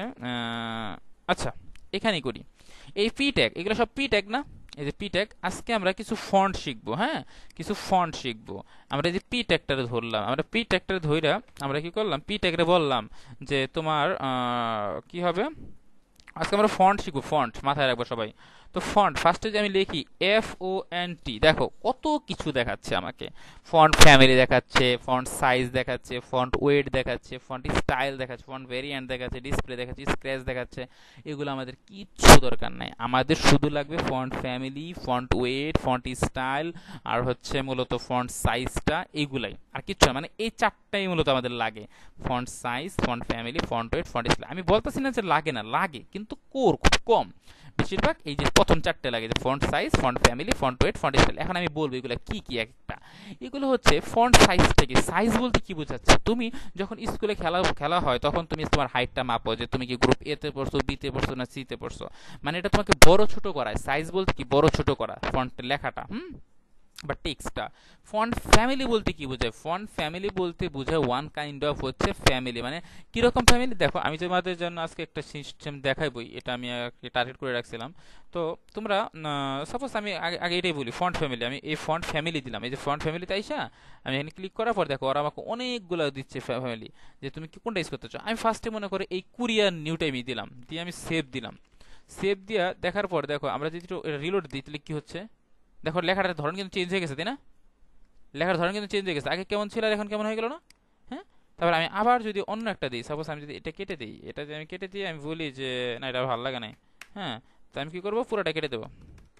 আচ্ছা এখানেই করি এই পি ট্যাগ, এগুলো সব পি ট্যাগ না? এই যে পি ট্যাগ, আজকে আমরা কিছু ফন্ট শিখবো, হ্যাঁ কিছু ফন্ট শিখবো। আমরা এই যে পি ট্যাগটারে ধরলাম, আমরা পি ট্যাগটারে ধইরা আমরা কি করলাম, পি ট্যাগরে বললাম যে তোমার কি হবে, আজকে আমরা ফন্ট শিখবো, ফন্ট মাথায় রাখবো সবাই। তো ফন্ট ফার্স্টে যে আমি লিখি এফ ও এন টি, দেখো কত কিছু দেখাচ্ছে আমাকে। ফন্ট ফ্যামিলি দেখাচ্ছে, ফন্ট সাইজ দেখাচ্ছে, ফন্ট ওয়েট দেখাচ্ছে, ফন্ট স্টাইল দেখাচ্ছে, ফন্ট ভেরিয়েন্ট দেখাচ্ছে, ডিসপ্লে দেখাচ্ছে, স্ক্র্যাচ দেখাচ্ছে। এগুলো আমাদের কিচ্ছু দরকার নাই, আমাদের শুধু লাগবে font family, font weight, font style, আর হচ্ছে মূলত ফন্ট সাইজটা, এগুলাই, আর কিচ্ছু না। মানে এই চারটাই মূলত আমাদের লাগে, font size, font family, font weight, font style. আমি বলতেছি না যে লাগে না, লাগে, কিন্তু কোর খুব কম, বেশিরভাগ এই যে প্রথম চারটে লাগে, যে font size, font family, font weight, font style. এখন আমি বলবো এগুলো কি কি একটা। এগুলো হচ্ছে ফন্ট সাইজটা কি, সাইজ বলতে কি বোঝাচ্ছে, তুমি যখন স্কুলে খেলা খেলা হয় তখন তুমি তোমার হাইটটা মাপো, যে তুমি কি গ্রুপ এ তে পড়ছো, বি তে পড়ছো না সি তে পড়ছো, মানে এটা তোমাকে বড় ছোট করায়। সাইজ বলতে কি, বড় ছোট করা ফন্টের লেখাটা, হুম, বা টেক্সটটা। ফন্ট ফ্যামিলি বলতে কি বোঝায়? ফন্ট ফ্যামিলি বলতে বোঝায় ওয়ান কাইন্ড অফ হচ্ছে ফ্যামিলি। মানে কিরকম ফ্যামিলি, দেখো আমি তোমাদের জন্য আজকে একটা সিস্টেম দেখাইবই, এটা আমি টার্গেট করে রাখছিলাম। তো তোমরা সাপোজ আমি আগে আগে এটাই বলি, ফন্ট ফ্যামিলি, আমি এই ফন্ট ফ্যামিলি দিলাম, এই যে ফন্ট ফ্যামিলিতে আইসা আমি এখানে ক্লিক করার পর দেখো ওরা আমাকে অনেকগুলো দিচ্ছে ফ্যামিলি, যে তুমি কি কোনটা ইউজ করতে চাও। আমি ফার্স্টে মনে করে এই কুরিয়ার নিউটা আমি দিলাম, দিয়ে আমি সেভ দিলাম। সেভ দিয়া দেখার পর দেখো আমরা যদি রিলোড দিই তাহলে কি হচ্ছে, দেখো লেখাটার ধরন কিন্তু চেঞ্জ হয়ে গেছে, তাই না? লেখার ধরন কিন্তু চেঞ্জ হয়ে গেছে, আগে কেমন ছিল আর এখন কেমন হয়ে গেল না? হ্যাঁ। তারপর আমি আবার যদি অন্য একটা দিই, সাপোজ আমি যদি এটা কেটে দিই, এটা যদি আমি কেটে দিই, আমি বলি যে না এটা ভালো লাগে না, হ্যাঁ, তো আমি কি করবো, পুরোটা কেটে দেবো,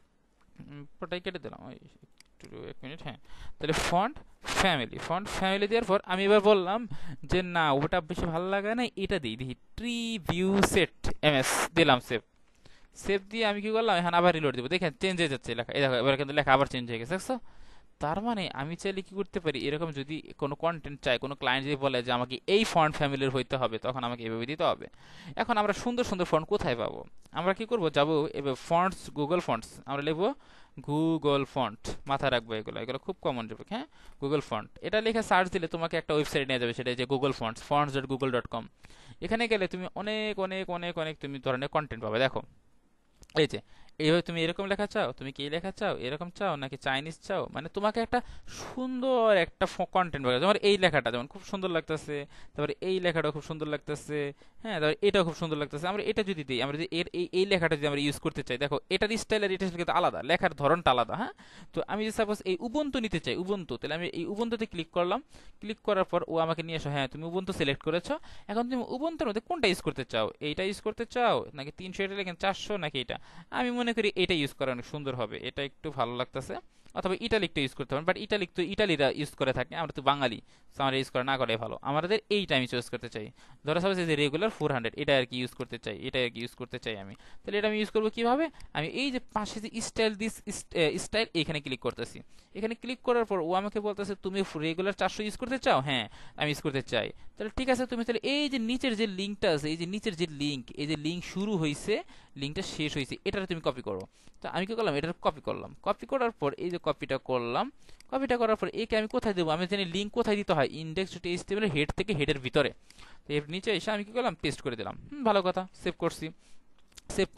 পুরোটাই কেটে দিলাম, ওই একটু এক মিনিট, হ্যাঁ। তাহলে ফন্ট ফ্যামিলি, ফন্ট ফ্যামিলি দেওয়ার পর আমি এবার বললাম যে না ওটা বেশি ভালো লাগে না, এটা দিই, দেখি ট্রি ভিউ সেট এমএস দিলাম, সেভ। সেভ দিয়ে আমি কি করলাম, এখন আবার রিলোড দিব, দেখেন চেঞ্জ হয়ে যাচ্ছে লেখা, এই দেখো এবার কিন্তু লেখা আবার চেঞ্জ হয়ে গেছে, দেখছো? তার মানে আমি চাইলে কি করতে পারি, এরকম যদি কোনো কন্টেন্ট চাই, কোনো ক্লায়েন্ট যদি বলে যে আমাকে এই ফন্ট ফ্যামিলির হইতে হবে, তখন আমাকে এভাবে দিতে হবে। এখন আমরা সুন্দর সুন্দর ফন্ট কোথায় পাবো, আমরা কি করব, যাবো এবার ফন্টস, গুগল ফন্টস, আমরা লিখবো গুগল ফন্ট, মাথায় রাখবো এগুলো, এগুলো খুব কমন যাবে, হ্যাঁ গুগল ফন্ট। এটা লিখে সার্চ দিলে তোমাকে একটা ওয়েবসাইট নিয়ে যাবে, সেটা যে Google fonts, fonts dot Google dot com. এখানে গেলে তুমি অনেক অনেক অনেক অনেক তুমি ধরনের কন্টেন্ট পাবে। দেখো এই যে এইভাবে তুমি এরকম লেখা চাও, তুমি কি লেখা চাও, এরকম চাও নাকি চাইনিজ চাও, মানে তোমাকে একটা সুন্দর একটা কন্টেন্ট পাবে। তোমার এই লেখাটা যেমন খুব সুন্দর লাগতেছে, তারপরে এই লেখাটা খুব সুন্দর লাগতেছে, হ্যাঁ, তারপরে এটাও খুব সুন্দর লাগতেছে। আমরা এটা যদি দিই, আমরা যদি এর এই এই লেখাটা যদি আমরা ইউজ করতে চাই, দেখো এটার স্টাইল আর এটা কিন্তু আলাদা, লেখার ধরনটা আলাদা, হ্যাঁ। তো আমি যদি সাপোজ এই উবুন্টু নিতে চাই, উবুন্টু, তাহলে আমি এই উবুন্টুতে ক্লিক করলাম। ক্লিক করার পর ও আমাকে নিয়ে আসো, হ্যাঁ তুমি উবুন্টু সিলেক্ট করেছো। এখন তুমি উবুন্টুর মধ্যে কোনটা ইউজ করতে চাও, এইটা ইউজ করতে চাও নাকি তিনশো, এটা লেখেন চারশো নাকি এটা। আমি মনে করি এটা ইউজ করা অনেক সুন্দর হবে, এটা একটু ভালো লাগতেছে। অথবা ইটালিকটা ইউজ করতে পারেন, বাট ইটালিক তো ইটালিরা ইউজ করে থাকে, আমরা তো বাঙালি, আমরা ইউজ করা না করে ভালো। আমাদের এইটা আমি চয়েস করতে চাই, ধরো সাপোজ যে রেগুলার ফোর হান্ড্রেড, এটা আর কি ইউজ করতে চাই, এটা আর কি ইউজ করতে চাই আমি। তাহলে এটা আমি ইউজ করবো কিভাবে, আমি এই যে পাশে যে স্টাইল দিস স্টাইল, এখানে ক্লিক করতেছি। এখানে ক্লিক করার পর ও আমাকে বলতেছে তুমি রেগুলার চারশো ইউজ করতে চাও, হ্যাঁ আমি ইউজ করতে চাই। তাহলে ঠিক আছে, তুমি তাহলে এই যে নিচের যে লিঙ্কটা আছে, এই যে নিচের যে লিঙ্ক, এই যে লিঙ্ক শুরু হয়েছে, লিঙ্কটা শেষ হয়েছে, এটা তুমি কপি করো। তো আমি কি করলাম, এটা কপি করলাম। কপি করার পর এই যে কপিটা করলাম, কপিটা করার পর একে আমি কোথায় দেবো, আমি জানি লিঙ্ক কোথায় দিতে হয়, ইন্ডেক্স ডট এইচটিএমএল এর হেড থেকে হেডের ভিতরে। তো এর নিচে এসে আমি কি করলাম, পেস্ট করে দিলাম, হুম ভালো কথা, সেভ করছি, সেভ করলাম।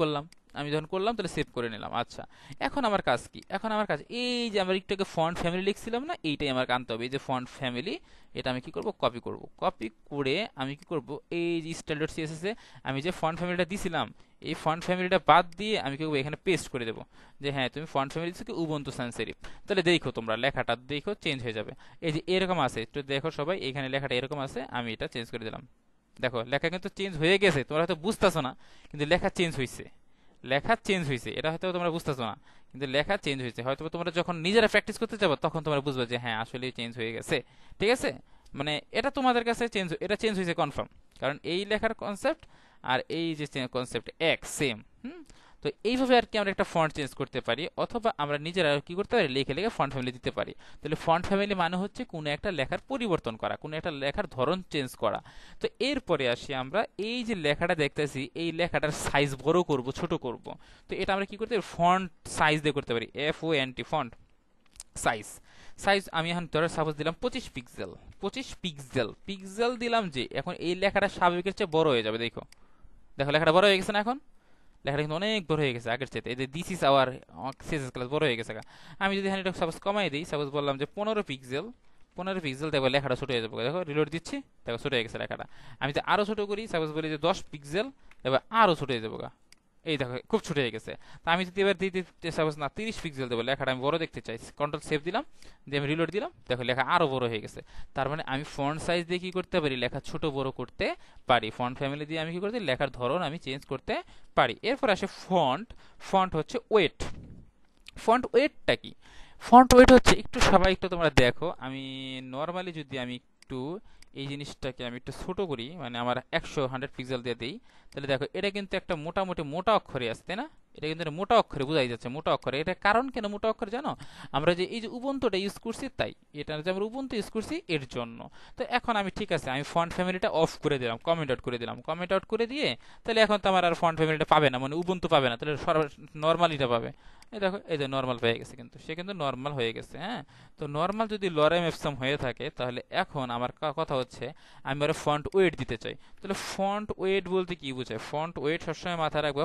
আমি যখন করলাম তাহলে সেভ করে নিলাম। আচ্ছা, এখন আমার কাজ কি? এখন আমার কাজ এই যে আমরা একটু আগে ফন্ট ফ্যামিলি লিখছিলাম না, এইটাই আমার আনতে হবে। এই যে ফন্ট ফ্যামিলি, এটা আমি কি করব, কপি করব। কপি করে আমি কি করব, এই যে স্টাইল ডট সিএসএস এ আমি যে ফন্ট ফ্যামিলিটা দিছিলাম, এই ফন্ট ফ্যামিলিটা বাদ দিয়ে আমি কি করব, এখানে পেস্ট করে দেবো যে হ্যাঁ তুমি ফন্ট ফ্যামিলি থেকে উবুন্টু সানস সেরিফ। তাহলে দেখো তোমরা লেখাটা দেখো চেঞ্জ হয়ে যাবে। এই যে এরকম আছে, একটু দেখো সবাই, এখানে লেখাটা এরকম আছে, আমি এটা চেঞ্জ করে দিলাম। দেখো লেখা কিন্তু চেঞ্জ হয়ে গেছে, তোমরা হয়তো বুঝতেছো না, কিন্তু লেখা চেঞ্জ হয়েছে। লেখা চেঞ্জ হয়েছে, এটা হয়তো তোমরা বুঝতেছো না, কিন্তু লেখা চেঞ্জ হয়েছে। হয়তো তোমরা যখন নিজেরা প্র্যাকটিস করতে যাবো তখন তোমরা বুঝবে যে হ্যাঁ আসলে চেঞ্জ হয়ে গেছে। ঠিক আছে, মানে এটা তোমাদের কাছে চেঞ্জ, এটা চেঞ্জ হয়েছে কনফার্ম, কারণ এই লেখার কনসেপ্ট আর এই যে কনসেপ্ট এক সেম। হুম, তো এইভাবে আর কি আমরা একটা ফন্ট চেঞ্জ করতে পারি, অথবা আমরা নিজেরা কি করতে পারি, লিখে লিখে ফন্ট ফ্যামিলি দিতে পারি। তাহলে ফন্ট ফ্যামিলি মানে হচ্ছে কোনো একটা লেখার পরিবর্তন করা, কোনো একটা লেখার ধরন চেঞ্জ করা। তো এরপরে আসি আমরা এই যে লেখাটা দেখতেছি, এই লেখাটার সাইজ বড় করব ছোট করব। তো এটা আমরা কি করতে পারি, ফন্ট সাইজ দিয়ে করতে পারি, F O N T, font size. Size আমি এখন ধরো সাপোজ দিলাম পঁচিশ পিক্সেল, পঁচিশ পিক্সেল পিক্সেল দিলাম, যে এখন এই লেখাটা স্বাভাবিকের চেয়ে বড় হয়ে যাবে। দেখো দেখো লেখাটা বড় হয়ে গেছে না, এখন লেখাটা কিন্তু অনেক বড় হয়ে গেছে আগের চাইতে। এই যে this is our CSS class বড় হয়ে গেছে। আমি যদি এখানে সাপোজ কমাই দিই, সাপোজ বললাম যে পনেরো পিক্সেল, পনেরো পিক্সেল, দেখো লেখাটা ছোট হয়ে যাবে। দেখো রিলোড দিচ্ছি, দেখো ছোট হয়ে গেছে লেখাটা। আমি যদি আরো ছোট করি, সাপোজ বলি যে দশ পিক্সেল, এবার আরো ছোট হয়ে যাবো, এই দেখো খুব ছোট হয়ে গেছে। তো আমি যদি এবার দিতে সাপোজ না তিরিশ পিক্সেল দেবো, লেখাটা আমি বড় দেখতে চাই, কন্ট্রোল সেভ দিলাম, দিয়ে আমি রিলোড দিলাম, দেখো লেখা আরো বড় হয়ে গেছে। তার মানে আমি ফন্ট সাইজ দিয়ে কি করতে পারি, লেখা ছোট বড় করতে পারি। ফন্ট ফ্যামিলি দিয়ে আমি কি করতে, লেখার ধরন আমি চেঞ্জ করতে পারি। এরপর আসে ফন্ট। ফন্ট হচ্ছে ওয়েট। ফন্ট ওয়েটটা কি? ফন্ট ওয়েট হচ্ছে, একটু সবাই একটু তোমরা দেখো, আমি নর্মালি যদি আমি একটু এই জিনিসটাকে আমি একটু ছোট করি, মানে আমার একশো হান্ড্রেড পিক্সেল দিয়ে দিই, তাহলে দেখো এটা কিন্তু একটা মোটামুটি মোটা অক্ষরে আছে, তাই না? এটা কিন্তু একটা মোটা অক্ষরে বোঝাই যাচ্ছে, মোটা অক্ষরে। এটা কারণ কেন মোটা অক্ষরে জানো? আমরা যে এই যে উবুন্টুটা ইউজ করছি, তাই এটা যে আমরা উবুন্টু ইউজ করছি এর জন্য। তো এখন আমি ঠিক আছে, আমি ফন্ট ফ্যামিলিটা অফ করে দিলাম, কমেন্ট আউট করে দিলাম। কমেন্ট আউট করে দিয়ে তাহলে এখন তো আমার আর ফন্ট ফ্যামিলিটা পাবে না, মানে উবুন্টু পাবে না, তাহলে নর্মালিটা পাবে। এই দেখো এই যে নর্মাল হয়ে গেছে, কিন্তু সে কিন্তু নর্মাল হয়ে গেছে। হ্যাঁ, তো নর্মাল যদি লরেম এফসাম হয়ে থাকে, তাহলে এখন আমার কথা হচ্ছে আমি আরো ফন্ট ওয়েট দিতে চাই। তাহলে ফন্ট ওয়েট বলতে কি বোঝায়? ফন্ট ওয়েট সবসময় মাথায় রাখবো।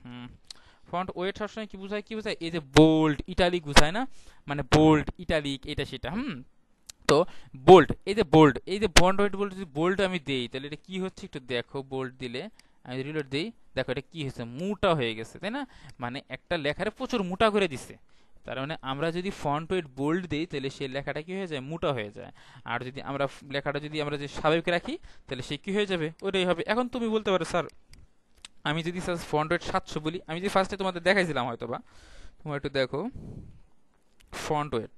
ফন্ট ওয়েট সবসময় কি বোঝায়, কি বোঝায়, এই যে বোল্ড ইটালিক বোঝায় না, মানে বোল্ড ইটালিক এটা সেটা। হুম, তো বোল্ড, এই যে বোল্ড, এই যে ফন্ট ওয়েট বলতে যদি বোল্ড আমি দেই, তাহলে এটা কি হচ্ছে একটু দেখো। বোল্ড দিলে আমি রিলোড দিই, দেখো এটা কি হয়েছে, মোটা হয়ে গেছে, তাই না? মানে একটা লেখারে প্রচুর মোটা করে দিছে। তার মানে আমরা যদি ফন্ট ওয়েট বোল্ড দিই, তাহলে সেই লেখাটা কি হয়ে যায়, মোটা হয়ে যায়। আর যদি আমরা লেখাটা যদি আমরা যে স্বাভাবিক রাখি, তাহলে সে কি হয়ে যাবে, ওটাই হবে। এখন তুমি বলতে পারো স্যার, আমি যদি ফন্ট ওয়েট সাতশো বলি, আমি যদি ফার্স্টে তোমাদের দেখাইছিলাম হয়তো বা, তোমার একটু দেখো font weight,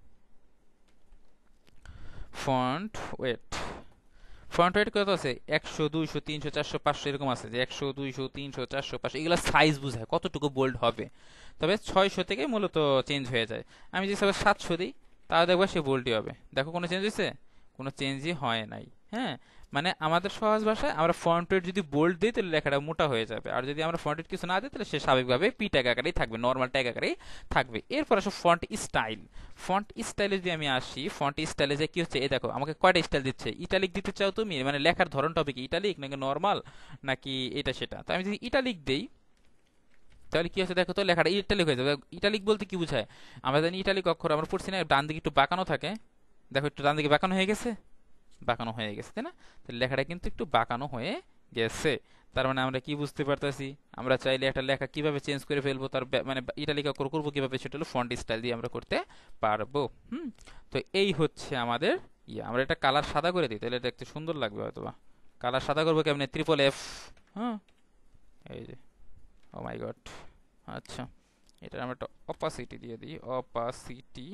font weight, front weight কত আছে, একশো, দুইশো, তিনশো, চারশো, পাঁচশো এরকম আছে, যে একশো, দুইশো, তিনশো, চারশো, পাঁচশো এগুলো সাইজ বোঝায় কতটুকু বোল্ড হবে। তবে ছয়শো থেকে মূলত চেঞ্জ হয়ে যায়। আমি যদি সবাই সাতশো দিই, তাহলে দেখবো সে বোল্ডই হবে। দেখো কোনো চেঞ্জ হয়েছে, কোনো চেঞ্জই হয় নাই। হ্যাঁ, মানে আমাদের সহজ ভাষায় আমরা ফন্ট ওয়েট যদি বোল্ড দিই, তাহলে লেখাটা মোটা হয়ে যাবে। আর যদি আমরা ফন্ট ওয়েট কিছু না দিই, তাহলে সে স্বাভাবিকভাবে পি ট্যাগ আকারেই থাকবে, নর্মাল ট্যাগ আকারেই থাকবে। এরপর আসো ফন্ট স্টাইল। ফন্ট স্টাইলে যদি আমি আসি, ফন্ট স্টাইলে যে কি হচ্ছে, এই দেখো আমাকে কয়টা স্টাইল দিচ্ছে। ইটালিক দিতে চাও তুমি, মানে লেখার ধরনটা হবে কি ইটালিক নাকি নর্মাল নাকি এটা সেটা। তো আমি যদি ইটালিক দেই, তাহলে কি হচ্ছে দেখো তো, লেখাটা ইটালিক হয়ে যাবে। ইটালিক বলতে কি বোঝায়, আমরা জানি ইটালিক অক্ষর আমরা পড়ছি না, ডান দিকে একটু বাঁকানো থাকে, দেখো একটু ডান দিকে বাঁকানো হয়ে গেছে, বাঁকানো হয়ে গেছে, তাই না? তাহলে লেখাটা কিন্তু একটু বাঁকানো হয়ে গেছে। তার মানে আমরা কি বুঝতে পারতেছি, আমরা চাইলে একটা লেখা কিভাবে চেঞ্জ করে ফেলবো, তার মানে ইটালিক অক্ষর করবো কিভাবে, সেটা হলো ফন্ট স্টাইল দিয়ে আমরা করতে পারবো। হুম, তো এই হচ্ছে আমাদের ইয়ে। আমরা এটা কালার সাদা করে দিই, তাহলে দেখতে সুন্দর লাগবে হয়তোবা। কালার সাদা করবো কেমনে, ট্রিপল এফ। হ্যাঁ, এই যে, ও মাই গড। আচ্ছা, এটা আমরা একটা অপাসিটি দিয়ে দিই, অপাসিটি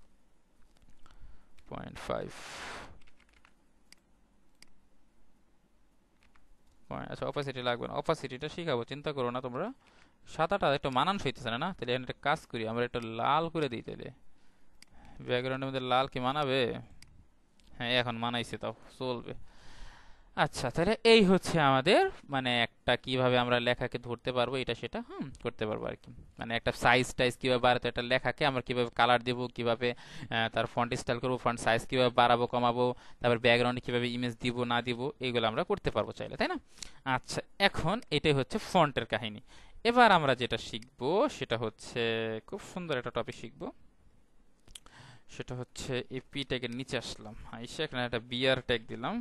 পয়েন্ট ফাইভ। আচ্ছা, অপাসিটি লাগবে না, অপাসিটিটা শিখাবো, চিন্তা করো না তোমরা। সাদাটা একটু মানান হইতেছে না, তাহলে একটা কাজ করি, আমরা একটা লাল করে দিই। তাহলে ব্যাকগ্রাউন্ডের মধ্যে লাল কি মানাবে? হ্যাঁ, এখন মানাইছে, তাও চলবে। আচ্ছা, তাহলে এই হচ্ছে আমাদের, মানে একটা কিভাবে আমরা লেখাকে ধরতে পারবো, এটা সেটা হুম করতে পারবো আর কি। মানে একটা সাইজ টাইজ কিভাবে বাড়াতে, একটা লেখাকে আমরা কিভাবে কালার দেব, কিভাবে তার ফন্ট স্টাইল করবো, ফন্ট সাইজ কিভাবে বাড়াবো কমাবো, তারপর ব্যাকগ্রাউন্ডে কিভাবে ইমেজ দিব না দিব, এইগুলো আমরা করতে পারবো চাইলে, তাই না? আচ্ছা, এখন এটাই হচ্ছে ফন্টের কাহিনী। এবার আমরা যেটা শিখবো সেটা হচ্ছে খুব সুন্দর একটা টপিক শিখবো, সেটা হচ্ছে এই পি ট্যাগের নিচে আসলাম, আইসা এখানে একটা বিআর ট্যাগ দিলাম,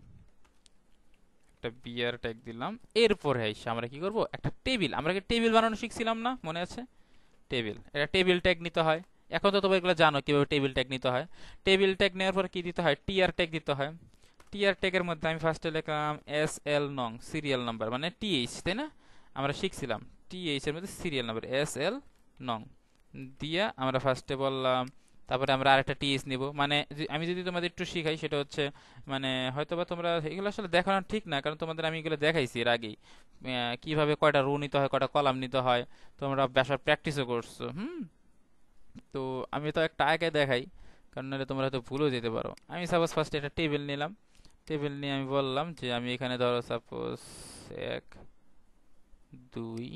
একটা বিআর ট্যাগ দিলাম। এরপরে আইসা আমরা কি করব, একটা টেবিল, আমরা কি টেবিল বানানো শিখছিলাম না, মনে আছে? টেবিল, এটা টেবিল ট্যাগ নিতে হয়। এখন তো তোমরা এগুলো জানো কিভাবে টেবিল ট্যাগ নিতে হয়। টেবিল ট্যাগ নেওয়ার পর কি দিতে হয়, টিআর ট্যাগ দিতে হয়। টিআর ট্যাগের মধ্যে আমি ফার্স্টে লিখলাম এস এল নং, সিরিয়াল নাম্বার, মানে টিএইচ, তাই না? আমরা শিখছিলাম টিএইচ এর মধ্যে সিরিয়াল নাম্বার এস এল নং দিয়া আমরা ফার্স্টে বললাম, তারপরে আমরা আরেকটা টিএইচ নিব। মানে আমি যদি তোমাদের একটু শিখাই সেটা হচ্ছে, মানে হয়তোবা তোমরা এগুলো আসলে দেখানো ঠিক না, কারণ তোমাদের আমি এগুলো দেখাইছি এর আগেই, কিভাবে কয়টা রো নিতে হয়, কয়টা কলাম নিতে হয়, তোমরা বাসায় প্র্যাকটিসও করছো। হুম, তো আমি তো একটা আগে দেখাই, কারণ নাহলে তোমরা হয়তো ভুলেও যেতে পারো। আমি সাপোজ ফার্স্টে একটা টেবিল নিলাম, টেবিল নিয়ে আমি বললাম যে আমি এখানে ধরো সাপোজ এক দুই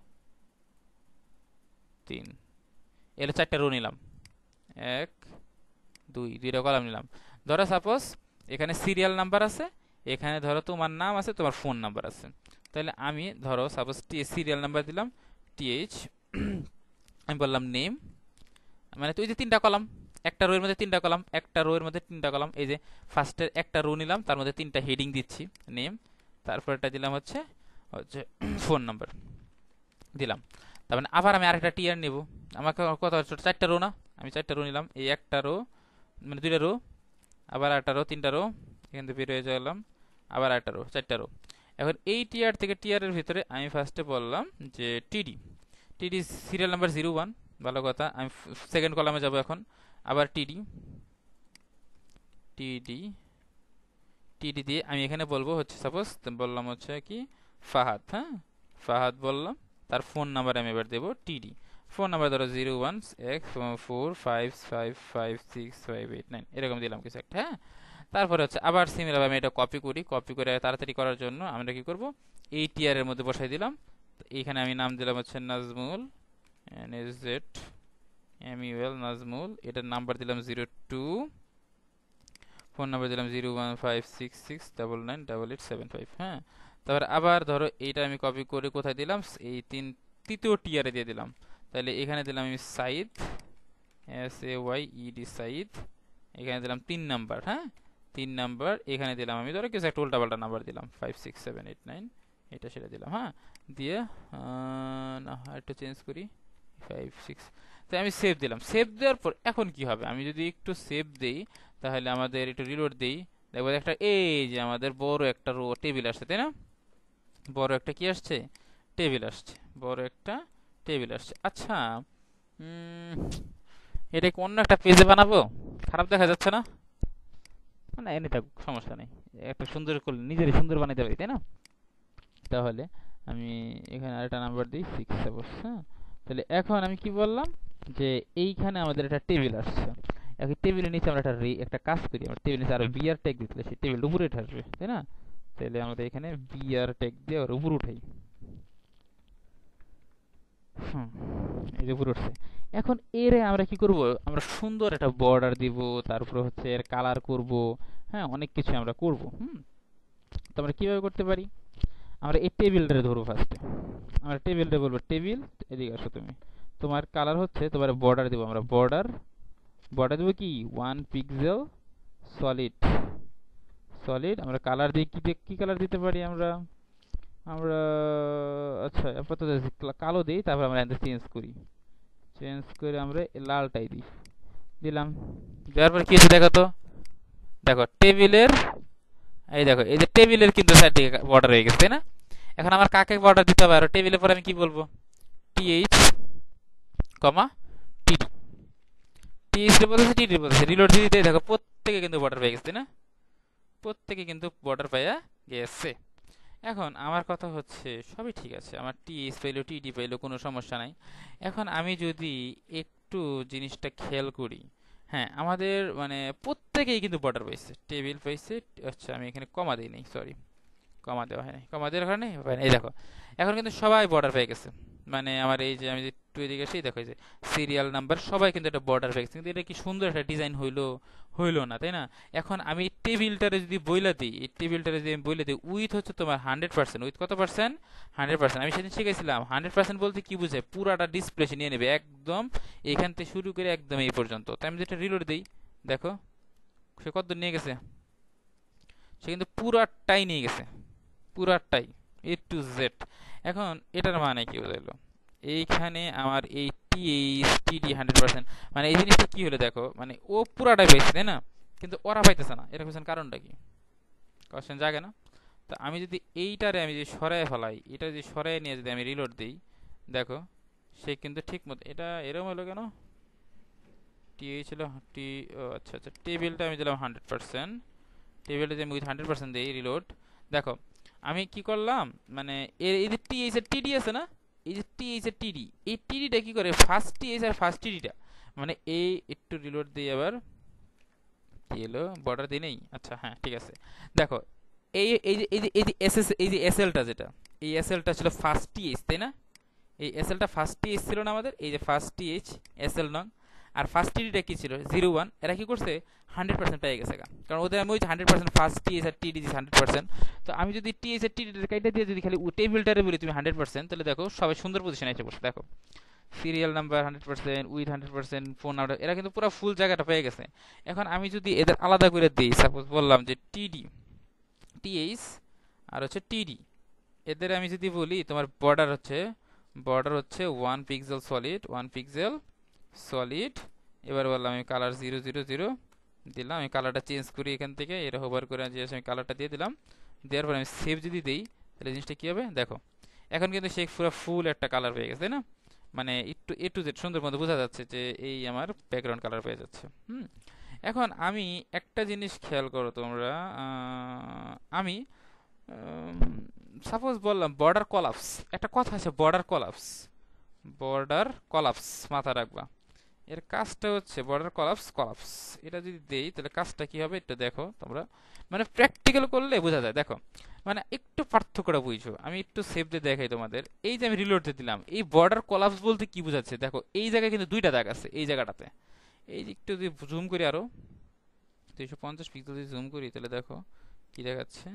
তিন, এর চারটা রো নিলাম, এক দুই, দুইটা কলাম নিলাম। ধরো সাপোজ এখানে সিরিয়াল নাম্বার আছে, এখানে ধরো তোমার নাম আছে, তোমার ফোন নাম্বার আছে। তাহলে আমি ধরো সাপোজ টি সিরিয়াল নাম্বার দিলাম টিএইচ, আমি বললাম নেম, মানে তুই যে তিনটা কলাম, একটা রো এর মধ্যে তিনটা কলাম, একটা রো এর মধ্যে তিনটা কলাম, এই যে ফার্স্টের একটা রো নিলাম, তার মধ্যে তিনটা হেডিং দিচ্ছি, নেম, তারপরটা দিলাম হচ্ছে হচ্ছে ফোন নাম্বার দিলাম। তার মানে আবার আমি আরেকটা টিআর নেব, আমাকে কত চারটা রো না, আমি চারটা রো নিলাম, এই একটা রো মানে দুইটা রো, আবার একটা রো, তিনটা রো, এখান থেকে বের হয়ে গেলাম, আবার একটা রো, চারটা রো। এখন এই টিআর থেকে টিআর এর ভিতরে আমি ফার্স্টে বললাম যে টিডি, টিডি সিরিয়াল নাম্বার জিরো ওয়ান, ভালো কথা। আমি সেকেন্ড কলামে যাব এখন, আবার টিডি, টিডি, টিডি দিয়ে আমি এখানে বলবো হচ্ছে সাপোজ বললাম হচ্ছে কি ফাহাদ, হ্যাঁ ফাহাদ বললাম, তার ফোন নাম্বার আমি এবার দেবো টিডি, ফোন নাম্বার ধরো zero one X four five five five six five eight nine, এরকম দিলাম কিছু একটা, হ্যাঁ। তারপরে হচ্ছে আবার সিমিলার আমি এটা কপি করি, কপি করে তাড়াতাড়ি করার জন্য আমরা কি করব, এই টিআর এর মধ্যে বসাই দিলাম। এইখানে আমি নাম দিলাম হচ্ছে Nazmul, N S Z M U L, Nazmul, এটার নাম্বার দিলাম জিরো টু, ফোন নাম্বার দিলাম zero one five six six double nine double eight seven five, হ্যাঁ। তারপর আবার ধরো এইটা আমি কপি করে কোথায় দিলাম, এই তিন তৃতীয় টিয়ারে দিয়ে দিলাম। তাহলে এখানে দিলাম আমি Sayed, S A Y E D Sayed, এখানে দিলাম তিন নাম্বার, হ্যাঁ তিন নাম্বার, এখানে দিলাম আমি ধরো কিছু একটা উল্টাপাল্টা নাম্বার দিলাম five six seven eight nine, এটা সেটা দিলাম, হ্যাঁ। দিয়ে না একটু চেঞ্জ করি, ফাইভ সিক্স, তাই আমি সেভ দিলাম। সেভ দেওয়ার পর এখন কি হবে, আমি যদি একটু সেভ দেই, তাহলে আমাদের একটু রিলোড দেই, দেখবো একটা এই যে আমাদের বড় একটা রো টেবিল আসছে, তাই না? বড় একটা কি আসছে, টেবিল আসছে, বড় একটা টেবিল আসছে। আচ্ছা, এটা কি অন্য একটা পেজে বানাবো? খারাপ দেখা যাচ্ছে না? মানে এনে থাক, সমস্যা নেই, একটা সুন্দর করলে নিজেরই সুন্দর বানাইতে পারি, তাই না? তাহলে আমি এখানে আরেকটা নাম্বার দিই সিক্স সাপোজ, হ্যাঁ। তাহলে এখন আমি কি বললাম যে এইখানে আমাদের একটা টেবিল আসছে, এখন টেবিলের নিচে আমরা একটা একটা কাজ করি, আমরা টেবিলের নিচে আরো বিআর ট্যাগ দিতে, সেই টেবিল উপরে উঠে আসবে, তাই না? তাহলে আমরা এখানে বিআর ট্যাগ দিয়ে ওর উপরে উঠাই, হুম, এই যে উপরে উঠছে। এখন এর আমরা কি করব, আমরা সুন্দর একটা বর্ডার দিব, তারপরে হচ্ছে এর কালার করব, হ্যাঁ অনেক কিছু আমরা করব। হুম, তো আমরা কিভাবে করতে পারি, আমরা এই টেবিলটারে ধরবো ফার্স্টে, আমরা টেবিলটা বলবো টেবিল, এদিকে আসো তুমি, তোমার কালার হচ্ছে তোমার বর্ডার দিব, আমরা বর্ডার, বর্ডার দেবো কি ওয়ান পিক্সেল সলিড, সলিড। আমরা কালার দিয়ে কি কি কালার দিতে পারি, আমরা আমরা আচ্ছা আপাতত কালো দিই, তারপর আমরা এখানে চেঞ্জ করি, চেঞ্জ করে আমরা লালটাই দিই, দিলাম। দেওয়ার পর কি হচ্ছে দেখো তো, দেখো টেবিলের, এই দেখো এই যে টেবিলের কিন্তু চারদিকে বর্ডার হয়ে গেছে, তাই না? এখন আমার কাকে বর্ডার দিতে হবে, আর টেবিলের পর আমি কি বলবো, টিএইচ কমা টিডি, টিএইচ বলতেছে টিডি বলতেছে, রিলোড দিয়ে দিতে দেখো প্রত্যেকে কিন্তু বর্ডার পেয়ে গেছে, তাই না? প্রত্যেকে কিন্তু বর্ডার পাইয়া গেছে। এখন আমার কথা হচ্ছে সবই ঠিক আছে, আমার টিএইচ পাইলো টিডি পাইলো, কোনো সমস্যা নাই। এখন আমি যদি একটু জিনিসটা খেয়াল করি, হ্যাঁ আমাদের মানে প্রত্যেকেই কিন্তু বর্ডার পাইছে, টেবিল পাইছে, আচ্ছা আমি এখানে কমা দিই নাই, সরি কমা দেওয়া হয় নাই, কমা দেওয়ার কারণে এই দেখো এখন কিন্তু সবাই বর্ডার পেয়ে গেছে। মানে আমার এই যে আমি যে একটু এদিকে আসি, দেখো এই যে সিরিয়াল নাম্বার সবাই কিন্তু একটা বর্ডার পেয়ে গেছে, কিন্তু এটা কি সুন্দর একটা ডিজাইন হইলো, হইলো না, তাই না? এখন আমি টেবিলটারে যদি বইলা দিই, এই টেবিলটারে যদি আমি বইলা দিই উইথ হচ্ছে তোমার হান্ড্রেড পার্সেন্ট, উইথ কত পার্সেন্ট? Hundred percent. আমি সেদিন শিখেছিলাম হান্ড্রেড পার্সেন্ট বলতে কি বুঝায়, পুরাটা ডিসপ্লে সে নিয়ে নেবে একদম, এখান থেকে শুরু করে একদম এই পর্যন্ত। তাই আমি যেটা রিলোড দিই, দেখো সে কত নিয়ে গেছে, সে কিন্তু পুরাটাই নিয়ে গেছে, পুরাটাই এ টু জেড। এখন এটার মানে কি বুঝাইলো, এইখানে আমার এই T H T D hundred percent, মানে এই জিনিসটা কি হলো দেখো, মানে ও পুরাটাই পাইছে তাই না, কিন্তু ওরা পাইতেছে না, এটা কোশ্চেন কারণটা কি? কোশ্চেন জাগে না? তো আমি যদি এইটারে আমি যদি সরাই ফেলাই, এটা যদি সরাই নিয়ে যদি আমি রিলোড দিই, দেখো সে কিন্তু ঠিক মতো, এটা এরকম হলো কেন, টি এইচ ছিল টি, ও আচ্ছা আচ্ছা, টেবিলটা আমি দিলাম হান্ড্রেড পার্সেন্ট, টেবিলটা যদি আমি উইথ হান্ড্রেড পার্সেন্ট দিই রিলোড, দেখো আমি কি করলাম, মানে এর এই যে টি এইচ এর টিডি আছে না, এই যে টি এইচ এর টিডি, এই টিডিটা কি করে, ফার্স্ট টি এইচ আর ফার্স্ট টিডিটা, মানে এই একটু রিলোড দিই আবার, কি এলো বর্ডার দিই নেই, আচ্ছা হ্যাঁ ঠিক আছে। দেখো এই এই যে এই যে এই যে এসএস, এই যে এসএলটা যেটা, এই এসএলটা ছিল ফার্স্ট টি এইচ তাই না, এই এসএলটা ফার্স্ট টি এইচ ছিল না আমাদের, এই যে ফার্স্ট টি এইচ এসএল নং, আর ফার্স্ট টিডিটা কি ছিল জিরো ওয়ান, এরা কি করছে হান্ড্রেড পার্সেন্ট পেয়ে গেছে গা, কারণ ওদের আমি ওই hundred percent first T H আর টিডি দিয়েছি হান্ড্রেড পার্সেন্ট। তো আমি যদি টি এইচ আর টিডিটা কাইটা দিয়ে যদি খালি টেবিলটারে বলি তুমি হান্ড্রেড পার্সেন্ট, তাহলে দেখো সবাই সুন্দর পজিশনে এসে বসে, দেখো serial number hundred percent, width hundred percent, phone number, এরা কিন্তু পুরো ফুল জায়গাটা পেয়ে গেছে। এখন আমি যদি এদের আলাদা করে দিই, সাপোজ বললাম যে টিডি, টিএইচ আর হচ্ছে টিডি, এদের আমি যদি বলি তোমার বর্ডার হচ্ছে, বর্ডার হচ্ছে one pixel solid, one pixel solid, এবার বললাম আমি কালার জিরো জিরো জিরো দিলাম, আমি কালারটা চেঞ্জ করি এখান থেকে, এটা হোভার করে যে আমি কালারটা দিয়ে দিলাম, দেওয়ার পর আমি সেভ যদি দিই, তাহলে জিনিসটা কী হবে দেখো, এখন কিন্তু সে পুরো ফুল একটা কালার পেয়ে গেছে তাই না, মানে একটু এ টু জেড সুন্দর মতো বোঝা যাচ্ছে যে এই আমার ব্যাকগ্রাউন্ড কালার পেয়ে যাচ্ছে। হুম, এখন আমি একটা জিনিস খেয়াল করো তোমরা, আহ, আমি সাপোজ বললাম বর্ডার কলাপস, একটা কথা আছে বর্ডার কলাপস, বর্ডার কলাপস মাথা রাখবা, এর কাজটা হচ্ছে বর্ডার কলাপস কলাপস, এটা যদি দেই তাহলে কাজটা কি হবে একটু দেখো তোমরা, মানে প্র্যাকটিক্যাল করলে বোঝা যায়, দেখো মানে একটু পার্থক্যটা বুঝছো, আমি একটু সেভ দিয়ে দেখাই তোমাদের, এই যে আমি রিলোড দিয়ে দিলাম, এই বর্ডার কলাপস বলতে কি বোঝাচ্ছে, দেখো এই জায়গায় কিন্তু দুইটা দাগ আছে এই জায়গাটাতে, এই যে একটু যদি জুম করি আরো দুইশো পঞ্চাশ পিক্সেল যদি জুম করি, তাহলে দেখো কি দেখাচ্ছে,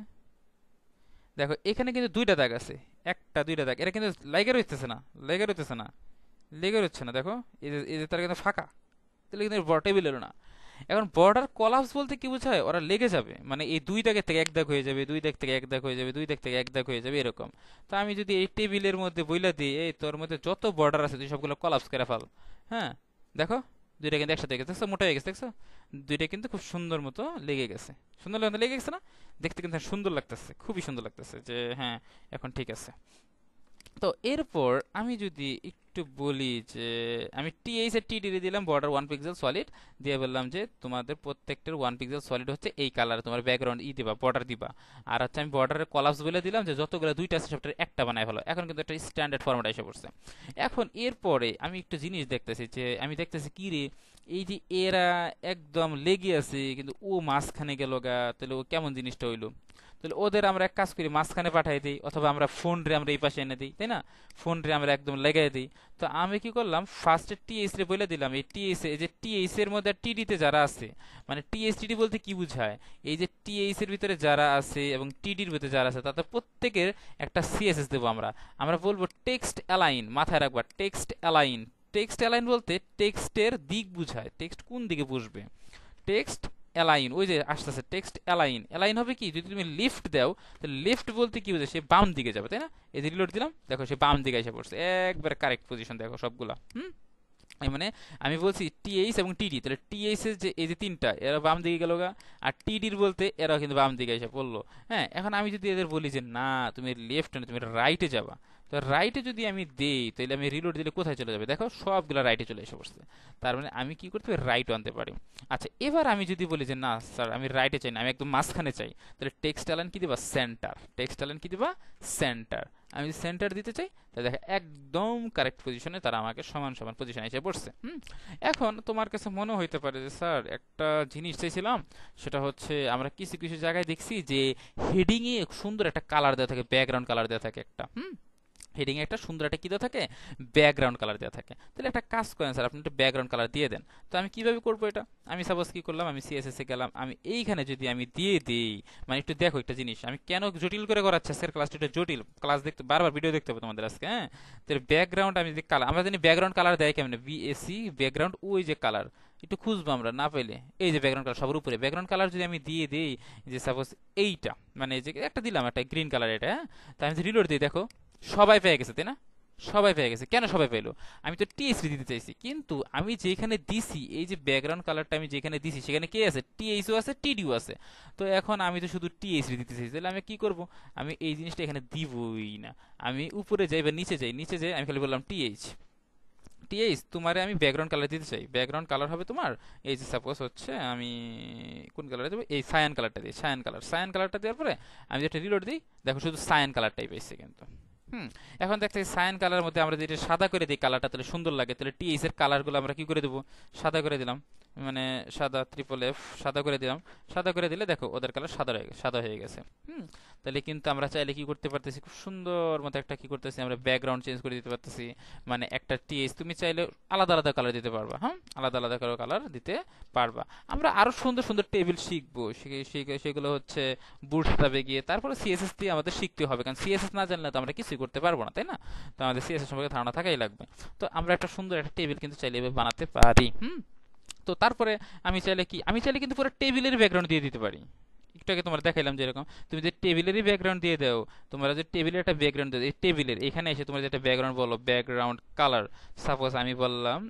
দেখো এখানে কিন্তু দুইটা দাগ আছে, একটা দুইটা দাগ, এটা কিন্তু লাইগার হইতেছে না, লাইগার হইতেছে না, লেগার হচ্ছে না, দেখো এই যে এই যে তারা কিন্তু ফাঁকা, তাহলে কিন্তু টেবিল এলো না। এখন বর্ডার কলাপস বলতে কি বোঝায়, ওরা লেগে যাবে, মানে এই দুই দাগের থেকে এক দাগ হয়ে যাবে, দুই দাগ থেকে এক দাগ হয়ে যাবে, দুই দাগ থেকে এক দাগ হয়ে যাবে এরকম। তো আমি যদি এই টেবিলের মধ্যে বইলা দিই এই তোর মধ্যে যত বর্ডার আছে তুই সবগুলো কলাপস করে ফেল, হ্যাঁ দেখো দুইটা কিন্তু একসাথে গেছে, দেখছো মোটা হয়ে গেছে, দেখছো দুইটা কিন্তু খুব সুন্দর মতো লেগে গেছে, সুন্দর মতো লেগে গেছে না, দেখতে কিন্তু সুন্দর লাগতেছে, খুবই সুন্দর লাগতেছে যে হ্যাঁ এখন ঠিক আছে। তো এরপর আমি যদি একটু বলি যে আমি টিএইচ এর টিডি দিলাম বর্ডার ওয়ান পিক্সেল সলিড, দিয়ে বললাম যে তোমাদের প্রত্যেকটার ওয়ান পিক্সেল সলিড হচ্ছে এই কালার, তোমার ব্যাকগ্রাউন্ড ই দিবা বর্ডার দিবা, আর হচ্ছে আমি বর্ডারের কলাপস বলে দিলাম যে যতগুলো দুইটা আছে সবটার একটা বানায় ফেলো, এখন কিন্তু একটা স্ট্যান্ডার্ড ফরম্যাট এসে পড়ছে। এখন এরপরে আমি একটু জিনিস দেখতেছি যে আমি দেখতেছি কি রে, এই যে এরা একদম লেগে আছে কিন্তু ও মাঝখানে গেল গা, তাহলে ও কেমন জিনিসটা হইলো, তাহলে ওদের আমরা এক কাজ করি মাঝখানে পাঠাই দিই, অথবা আমরা ফোন রে আমরা এই পাশে এনে দিই তাই না, ফোন রে আমরা একদম লাগাই দিই। তো আমি কি করলাম ফার্স্টে টিএইচ রে বলে দিলাম এই টিএইচ এই যে টিএইচ এর মধ্যে টিডি তে যারা আছে, মানে টিএইচ টিডি বলতে কি বুঝায়, এই যে টিএইচ এর ভিতরে যারা আছে এবং টিডির ভিতরে যারা আছে তাদের প্রত্যেকের একটা সিএসএস দেবো আমরা, আমরা বলবো টেক্সট অ্যালাইন, মাথায় রাখবা টেক্সট অ্যালাইন, টেক্সট অ্যালাইন বলতে টেক্সটের দিক বুঝায়, টেক্সট কোন দিকে বসবে, টেক্সট অ্যালাইন, ওই যে আসতেছে টেক্সট অ্যালাইন, অ্যালাইন হবে কি যদি তুমি লিফট দাও, তাহলে লিফট বলতে কি বোঝায় সে বাম দিকে যাবে তাই না, এই যে রিলোড দিলাম দেখো সে বাম দিকে এসে পড়ছে, একবার কারেক্ট পজিশন দেখো সবগুলা। হুম, মানে আমি বলছি টিএইচ এবং টিডি, তাহলে টিএইচ এর যে এই যে তিনটা এরা বাম দিকে গেল গা, আর টিডির বলতে এরা কিন্তু বাম দিকে এসে পড়লো। হ্যাঁ, এখন আমি যদি এদের বলি যে না তুমি লেফট না তুমি রাইটে যাবা, তো রাইটে যদি আমি দেই তাহলে আমি রিলোড দিলে কোথায় চলে যাবে, দেখো সবগুলো রাইটে চলে এসে পড়ছে, তার মানে আমি কি করতে পারি রাইট আনতে পারি। আচ্ছা এবার আমি যদি বলি যে না স্যার আমি রাইটে চাই না আমি একদম মাঝখানে চাই, তাহলে টেক্সট অ্যালাইন কি দিবা সেন্টার, টেক্সট অ্যালাইন কি দিবা সেন্টার, আমি যদি সেন্টার দিতে চাই তাহলে দেখো একদম কারেক্ট পজিশনে তারা আমাকে সমান সমান পজিশনে এসে পড়ছে। হুম, এখন তোমার কাছে মনে হইতে পারে যে স্যার একটা জিনিস চাইছিলাম, সেটা হচ্ছে আমরা কিছু কিছু জায়গায় দেখছি যে হেডিং এ সুন্দর একটা কালার দেওয়া থাকে, ব্যাকগ্রাউন্ড কালার দেওয়া থাকে একটা, হুম হেডিং এ একটা সুন্দর একটা কি দেওয়া থাকে, ব্যাকগ্রাউন্ড কালার দেওয়া থাকে। তাহলে একটা কাজ করেন স্যার, আপনি একটা ব্যাকগ্রাউন্ড কালার দিয়ে দেন। তো আমি কিভাবে করবো এটা? আমি সাপোজ কি করলাম, আমি সিএসএস এ গেলাম, আমি এইখানে যদি আমি দিয়ে দিই, মানে একটু দেখো একটা জিনিস, আমি কেন জটিল করে করাচ্ছি আজকের ক্লাসটা, এটা জটিল ক্লাস দেখতে বারবার ভিডিও দেখতে হবে তোমাদের আজকে, হ্যাঁ। তাহলে ব্যাকগ্রাউন্ড আমি যদি কালার, আমরা জানি ব্যাকগ্রাউন্ড কালার দেয় কেমন, বিএসি ব্যাকগ্রাউন্ড, ওই যে কালার একটু খুঁজবো আমরা, না পেলে এই যে ব্যাকগ্রাউন্ড কালার সবার উপরে ব্যাকগ্রাউন্ড কালার যদি আমি দিয়ে দিই, যে সাপোজ এইটা, মানে যে একটা দিলাম একটা গ্রিন কালার এটা, হ্যাঁ। তাই আমি রিলোড দিই, দেখো সবাই পেয়ে গেছে, তাই না? সবাই পেয়ে গেছে। কেন সবাই পেলো? আমি তো টিএসপি দিতে চাইছি, কিন্তু আমি যেখানে দিছি, এই যে ব্যাকগ্রাউন্ড কালারটা আমি যেখানে দিছি, সেখানে কে আছে? টিএইচও আছে, টিডিও আছে। তো এখন আমি তো শুধু টিএসপি দিতে চাইছি, তাহলে আমি কি করব? আমি এই জিনিসটা এখানে দিবই না। আমি উপরে যাই বা নিচে যাই, নিচে যাই আমি খালি বললাম টিএইচ, টিএইচ তোমারে আমি ব্যাকগ্রাউন্ড কালার দিতে চাই। ব্যাকগ্রাউন্ড কালার হবে তোমার এই যে সাপোজ হচ্ছে আমি কোন কালার দেবো, এই সায়ান কালারটা দিই, সায়ান কালার। সায়ান কালারটা দেওয়ার পরে আমি যেটা রিলোড দিই, দেখো শুধু সায়ান কালারটাই পেয়েছে কিন্তু। হুম। এখন দেখতে সায়ান কালার মধ্যে আমরা যেটা সাদা করে দিই কালারটা, তাহলে সুন্দর লাগে। তাহলে টিএইচ এর কালারগুলো আমরা কি করে দেবো? সাদা করে দিলাম, মানে সাদা ট্রিপল এফ সাদা করে দিলাম। সাদা করে দিলে দেখো ওদের কালার সাদা হয়ে গেছে, সাদা হয়ে গেছে। হুম। তাহলে কিন্তু আমরা চাইলে কি করতে পারতেছি, খুব সুন্দর মতো একটা কি করতেছি, আমরা ব্যাকগ্রাউন্ড চেঞ্জ করে দিতে পারতেছি। মানে একটা টিএইচ তুমি চাইলে আলাদা আলাদা কালার দিতে পারবা, হ্যাঁ, আলাদা আলাদা করে কালার দিতে পারবা। আমরা আরো সুন্দর সুন্দর টেবিল শিখবো, সে- সে- সেগুলো হচ্ছে বুটস্ট্র্যাপে গিয়ে। তারপরে সিএসএস দিয়ে আমাদের শিখতে হবে, কারণ সিএসএস না জানলে তো আমরা কিছুই করতে পারবো না, তাই না? তো আমাদের সিএসএস সম্পর্কে ধারণা থাকাই লাগবে। তো আমরা একটা সুন্দর একটা টেবিল কিন্তু চাইলে এভাবে বানাতে পারি। হুম। তো তারপরে আমি চাইলে কি, আমি চাইলে কিন্তু পুরো টেবিলের ব্যাকগ্রাউন্ড দিয়ে দিতে পারি। একটু আগে তোমার দেখাইলাম যেরকম তুমি যে টেবিলেরই ব্যাকগ্রাউন্ড দিয়ে দাও, তোমরা যে টেবিলের একটা ব্যাকগ্রাউন্ড দাও, এই টেবিলের এখানে এসে তোমরা যেটা ব্যাকগ্রাউন্ড বলো, ব্যাকগ্রাউন্ড কালার সাপোজ আমি বললাম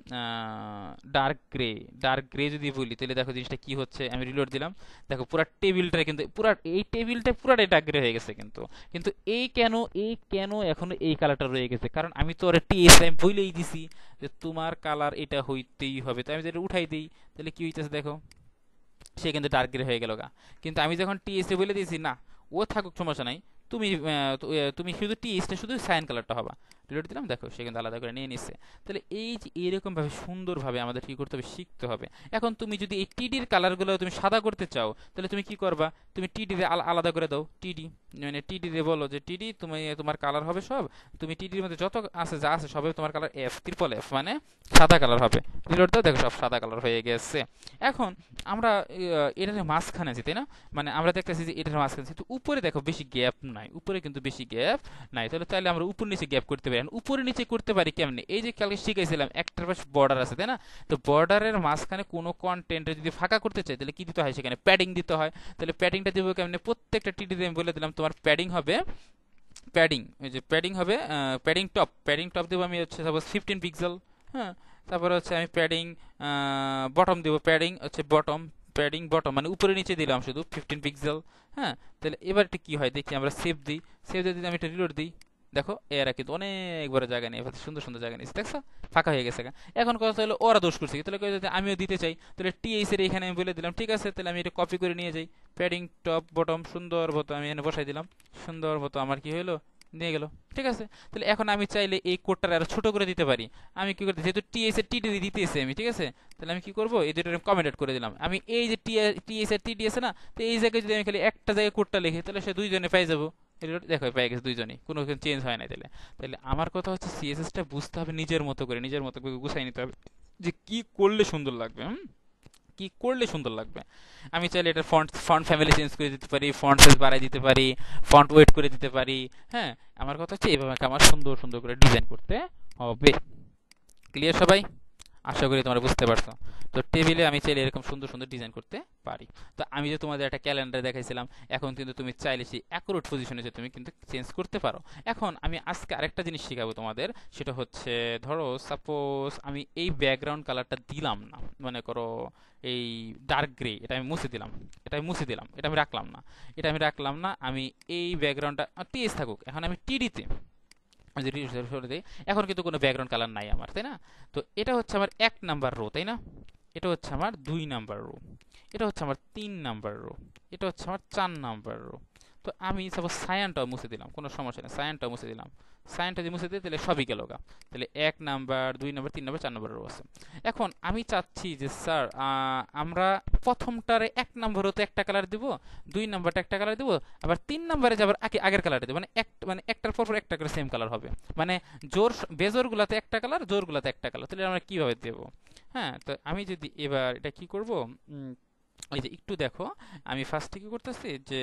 ডার্ক গ্রে। ডার্ক গ্রে যদি বলি, তাহলে দেখো জিনিসটা কি হচ্ছে, আমি রিলোড দিলাম, দেখো পুরো টেবিলটা কিন্তু পুরা এই টেবিলটা পুরাটাই ডার্ক গ্রে হয়ে গেছে। কিন্তু কিন্তু এই কেন, এই কেন এখনো এই কালারটা রয়ে গেছে? কারণ আমি তো ওরা টিএস আমি বলেই দিছি যে তোমার কালার এটা হইতেই হবে। তাই আমি যেটা উঠাই দিই, তাহলে কি হইতেছে দেখো, সে কিন্তু ডার্ক গ্রে হয়ে গেল গা। কিন্তু আমি যখন টিএসএ বলে দিয়েছি না, ও থাকুক সমস্যা নাই, তুমি আহ, তো, আহ, তুমি শুধু টিএসটা শুধু সাইন কালারটা হবা, রিলোড দিলাম, দেখো সে কিন্তু আলাদা করে নিয়ে নিচ্ছে। তাহলে এই যে এরকম ভাবে সুন্দরভাবে আমাদের কি করতে হবে, শিখতে হবে। এখন তুমি যদি এই টিডির কালারগুলো তুমি সাদা করতে চাও, তাহলে তুমি কি করবা? তুমি টিডি আলাদা করে দাও, টিডি মানে টিডি রে বলো যে টিডি তুমি তোমার কালার হবে সব, তুমি টিডির মধ্যে যত আছে যা আছে সবই তোমার কালার এফ ট্রিপল এফ, মানে সাদা কালার হবে। রিলোড দাও, দেখো সব সাদা কালার হয়ে গেছে। এখন আমরা আহ, এটার মাঝখানে আছি, তাই না? মানে আমরা দেখতেছি যে এটার মাঝখানে আছি, তো উপরে দেখো বেশি গ্যাপ নাই, উপরে কিন্তু বেশি গ্যাপ নাই। তাহলে তাহলে আমরা উপর নিচে গ্যাপ করতে পারি। এখন উপরে নিচে করতে পারি কেমনে? এই যে কালকে শিখাইছিলাম একটার পাশে বর্ডার আছে, তাই না? তো বর্ডারের মাঝখানে কোনো কন্টেন্টে যদি ফাঁকা করতে চাই, তাহলে কি দিতে হয়? সেখানে প্যাডিং দিতে হয়। তাহলে প্যাডিংটা দিব কেমনে? প্রত্যেকটা টিডিতে আমি বলে দিলাম তোমার প্যাডিং হবে, প্যাডিং এই যে প্যাডিং হবে, প্যাডিং টপ, প্যাডিং টপ দেবো আমি হচ্ছে সাপোজ ফিফটিন পিক্সেল, হ্যাঁ। তারপরে হচ্ছে আমি প্যাডিং বটম দেবো, প্যাডিং হচ্ছে বটম, প্যাডিং বটম মানে উপরে নিচে দিলাম শুধু ফিফটিন পিক্সেল, হ্যাঁ। তাহলে এবার এটা কি হয় দেখি, আমরা সেভ দিই, সেভ দিয়ে যদি আমি এটা রিলোড দিই, দেখো এরা কিন্তু অনেক বড় জায়গা নেই, সুন্দর সুন্দর জায়গা নিয়েছে, দেখছো ফাঁকা হয়ে গেছে। এখন কথা হলো ওরা দোষ করছে কি? তাহলে যদি আমিও দিতে চাই, তাহলে টিএইচ এর এখানে আমি বলে দিলাম, ঠিক আছে, তাহলে আমি এটা কপি করে নিয়ে যাই, প্যাডিং টপ বটম সুন্দর মতো আমি এখানে বসাই দিলাম, সুন্দর মতো আমার কি হলো, নিয়ে গেল, ঠিক আছে। তাহলে এখন আমি চাইলে এই কোডটা আরো ছোট করে দিতে পারি। আমি কি করতে, যেহেতু টিএস এর টিডি দিতেছে আমি, ঠিক আছে, তাহলে আমি কি করবো, এই দুটো কমেন্ট করে দিলাম। আমি এই যে টিএস এর টিডি আছে না, তো এই জায়গায় যদি আমি খালি একটা জায়গায় কোডটা লিখি, তাহলে সে দুইজনে পেয়ে যাবো। দেখো পেয়ে গেছে দুইজনই, কোনো চেঞ্জ হয় না। তাহলে তাহলে আমার কথা হচ্ছে সিএসএসটা বুঝতে হবে নিজের মতো করে, নিজের মতো করে গুছাই নিতে হবে যে কি করলে সুন্দর লাগবে, হুম, কি করলে সুন্দর লাগবে। আমি চাইলে এটা ফন্ট ফন্ট ফ্যামিলি চেঞ্জ করে দিতে পারি, ফন্ট সাইজ বাড়াই দিতে পারি, ফন্ট ওয়েট করে দিতে পারি, হ্যাঁ। আমার কথা হচ্ছে এইভাবে আমার সুন্দর সুন্দর করে ডিজাইন করতে হবে। ক্লিয়ার সবাই? আশা করি তোমরা বুঝতে পারছো। তো টেবিলে আমি চাইলে এরকম সুন্দর সুন্দর ডিজাইন করতে পারি। তো আমি যে তোমাদের একটা ক্যালেন্ডার দেখাইছিলাম, এখন কিন্তু তুমি চাইলে সেই অ্যাকুরেট পজিশনে যে তুমি কিন্তু চেঞ্জ করতে পারো। এখন আমি আজকে আরেকটা জিনিস শেখাবো তোমাদের, সেটা হচ্ছে ধরো সাপোজ আমি এই ব্যাকগ্রাউন্ড কালারটা দিলাম না, মনে করো এই ডার্ক গ্রে, এটা আমি মুছে দিলাম, এটা আমি মুছে দিলাম, এটা আমি রাখলাম না, এটা আমি রাখলাম না, আমি এই ব্যাকগ্রাউন্ডটা টিএস থাকুক, এখন আমি টিডিতে এখন কিন্তু কোনো ব্যাকগ্রাউন্ড কালার নাই আমার, তাই না? তো এটা হচ্ছে আমার এক নাম্বার রো, তাই না? এটা হচ্ছে আমার দুই নাম্বার রো, এটা হচ্ছে আমার তিন নাম্বার রো, এটা হচ্ছে আমার চার নাম্বার রো। তো আমি সাপোজ সায়ানটাও মুছে দিলাম, কোনো সমস্যা নেই, সায়ানটাও মুছে দিলাম। সায়ানটা যদি মুছে দিই তাহলে সবই গেল গা। তাহলে এক নাম্বার, দুই নাম্বার, তিন নাম্বার, চার নাম্বার রো আছে। এখন আমি চাচ্ছি যে স্যার আমরা প্রথমটারে এক নাম্বার রোতে একটা কালার দিব, দুই নাম্বারটা একটা কালার দিব, আবার তিন নাম্বারে যাবার আগে আগের কালার দেবো, মানে এক মানে একটার পর পর একটা করে সেম কালার হবে, মানে জোর বেজোরগুলাতে একটা কালার, জোরগুলাতে একটা কালার। তাহলে আমরা কিভাবে দেবো? হ্যাঁ, তো আমি যদি এবার এটা কি করব, এই যে একটু দেখো, আমি ফার্স্টে কি করতেছি যে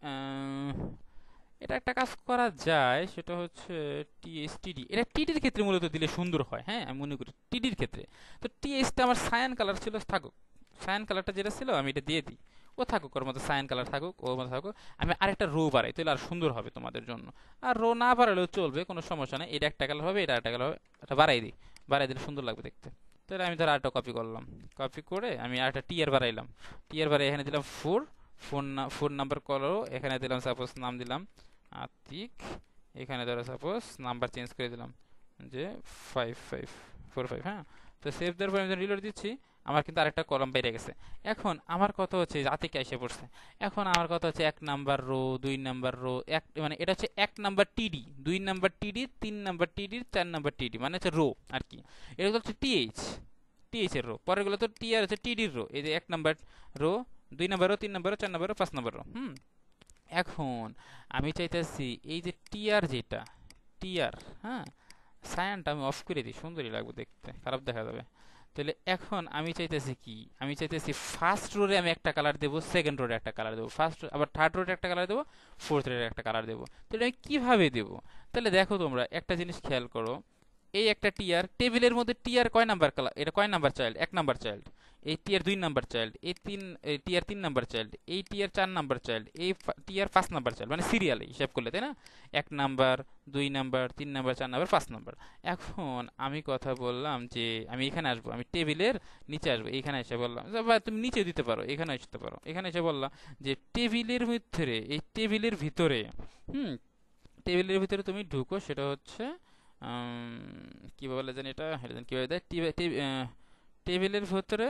এটা একটা কাজ করা যায়, সেটা হচ্ছে টিএসটিডি। এটা টিডির ক্ষেত্রে মূলত দিলে সুন্দর হয়, হ্যাঁ আমি মনে করি টিডির ক্ষেত্রে। তো টিএসটা আমার সায়ান কালার ছিল, থাকুক সায়ান কালারটা যেটা ছিল আমি এটা দিয়ে দিই, ও থাকুক, ওর মধ্যে সায়ান কালার থাকুক, ওর মধ্যে থাকুক। আমি আরেকটা রো বাড়াই, তাহলে আর সুন্দর হবে তোমাদের জন্য। আর রো না বাড়ালেও চলবে, কোনো সমস্যা নেই। এটা একটা কালার হবে, এটা একটা কালার হবে, এটা বাড়াই দিই, বাড়াই দিলে সুন্দর লাগবে দেখতে। তাহলে আমি ধর আরেকটা কপি করলাম, কপি করে আমি আরেকটা টিয়ার বাড়াইলাম, টিয়ার বাড়াই এখানে দিলাম ফোর, ফোর না ফোর নাম্বার কলরও এখানে দিলাম, সাপোজ নাম দিলাম আতিক, এখানে ধরো সাপোজ নাম্বার চেঞ্জ করে দিলাম যে ফাইভ ফাইভ ফোর ফাইভ। হ্যাঁ, তো সেভ দেওয়ার পর আমি রিলোড দিচ্ছি, আমার কিন্তু আরেকটা কলাম বাইরে গেছে। এখন আমার কথা হচ্ছে আতিকে এসে পড়ছে, এখন আমার কথা হচ্ছে এক নাম্বার রো, দুই নাম্বার রো, এক মানে এটা হচ্ছে এক নাম্বার টিডি, দুই নাম্বার টিডি, তিন নাম্বার টিডি, চার নাম্বার টিডি, মানে হচ্ছে রো আর কি। এটা হচ্ছে টিএইচ, টিএইচ এর রো। পরেরগুলো তো টি আর হচ্ছে টিডির রো। এই যে এক নাম্বার রো, দুই নাম্বার রো, তিন নাম্বার রো, চার নাম্বার রো, পাঁচ নাম্বার রো। হুম, এখন আমি চাইতেছি এই যে টিআর, যেটা টিআর, হ্যাঁ সায়ানটা আমি অফ করে দিই, সুন্দরই লাগবে দেখতে, খারাপ দেখা যাবে। তাহলে এখন আমি চাইতেছি কি, আমি চাইতেছি ফার্স্ট রোরে আমি একটা কালার দেবো, সেকেন্ড রোরে একটা কালার দেবো, ফার্স্ট আবার থার্ড রোরে একটা কালার দেবো, ফোর্থ রোরে একটা কালার দেবো। তাহলে আমি কিভাবে দেবো? তাহলে দেখো তোমরা একটা জিনিস খেয়াল করো, এই একটা টিআর, টেবিলের মধ্যে টিআর কয় নাম্বার কালার, এটা কয় নাম্বার চাইল্ড? এক নাম্বার চাইল্ড। এই টিআর দুই নাম্বার চাইল্ড, এই তিন টিআর তিন নাম্বার চাইল্ড, এই টিআর চার নাম্বার চাইল্ড, এই টিআর পাঁচ নাম্বার চাইল্ড, মানে সিরিয়ালে হিসাব করলে, তাই না? এক নাম্বার, দুই নাম্বার, তিন নাম্বার, চার নাম্বার, পাঁচ নাম্বার। এখন আমি কথা বললাম যে আমি এখানে আসবো, আমি টেবিলের নিচে আসবো, এখানে এসে বললাম, বা তুমি নিচে দিতে পারো, এখানে আসতে পারো, এখানে এসে বললাম যে টেবিলের ভিতরে, এই টেবিলের ভিতরে, হুম টেবিলের ভিতরে তুমি ঢুকো, সেটা হচ্ছে কি বলে জানি এটা, কিভাবে দেয়, টেবিলের ভিতরে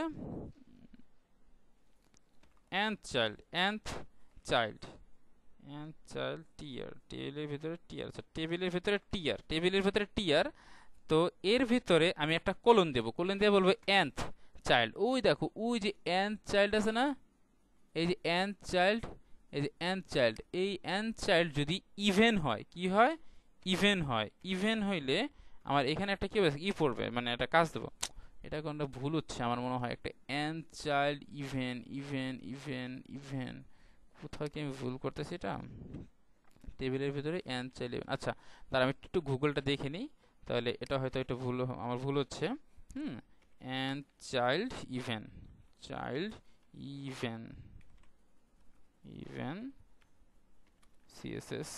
nth child, nth child, nth child টিয়ার, টেবিলের ভিতরে টিয়ার, আচ্ছা টেবিলের ভিতরে টিয়ার, টেবিলের ভিতরে টিয়ার। তো এর ভিতরে আমি একটা কোলন দেব, কোলন দিয়ে বলবো nth চাইল্ড। ওই দেখো, ওই যে nth চাইল্ড আছে না, এই যে nth চাইল্ড, এই যে nth চাইল্ড, এই nth চাইল্ড যদি ইভেন হয়, কি হয়? ইভেন হয়। ইভেন হইলে আমার এখানে একটা কি হবে, ই পড়বে, মানে একটা কাজ দেবো, এটা কোনটা ভুল হচ্ছে আমার মনে হয়, একটা nth child even, even even even, কোথাও কি আমি ভুল করতেছি? এটা টেবিলের ভিতরে nth চাইল্ড ইভেন। আচ্ছা দাঁড়া, আমি একটু গুগলটা দেখে নিই, তাহলে এটা হয়তো একটা ভুল, আমার ভুল হচ্ছে। হুম, nth child even, child even, even CSS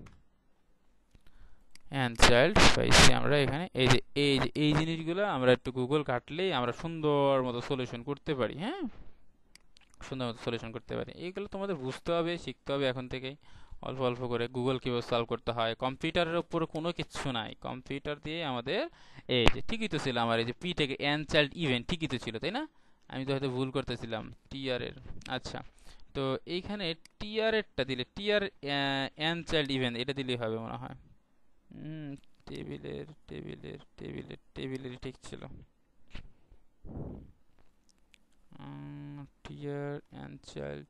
and child পাইছি আমরা এখানে। এই যে এই যে এই জিনিসগুলো আমরা একটু গুগল ঘাটলেই আমরা সুন্দর মতো সলিউশন করতে পারি। হ্যাঁ, সুন্দর মতো সলিউশন করতে পারি। এইগুলো তোমাদের বুঝতে হবে, শিখতে হবে এখন থেকেই, অল্প অল্প করে। গুগল কীভাবে সলভ করতে হয়, কম্পিউটারের উপর কোনো কিছু নাই, কম্পিউটার দিয়ে আমাদের। এই যে ঠিকই তো ছিল আমার, এই যে পি থেকে এন চাইল্ড ইভেন্ট ঠিকই তো ছিল, তাই না? আমি তো হয়তো ভুল করতেছিলাম টিআর এর। আচ্ছা, তো এইখানে টিআর এরটা দিলে, টিআর এন চাইল্ড ইভেন্ট এটা দিলেই হবে মনে হয়। হুম, টেবিলের টেবিলের টেবিলের টেবিলের ঠিক ছিল। টিয়ার এন্ড চাইল্ড,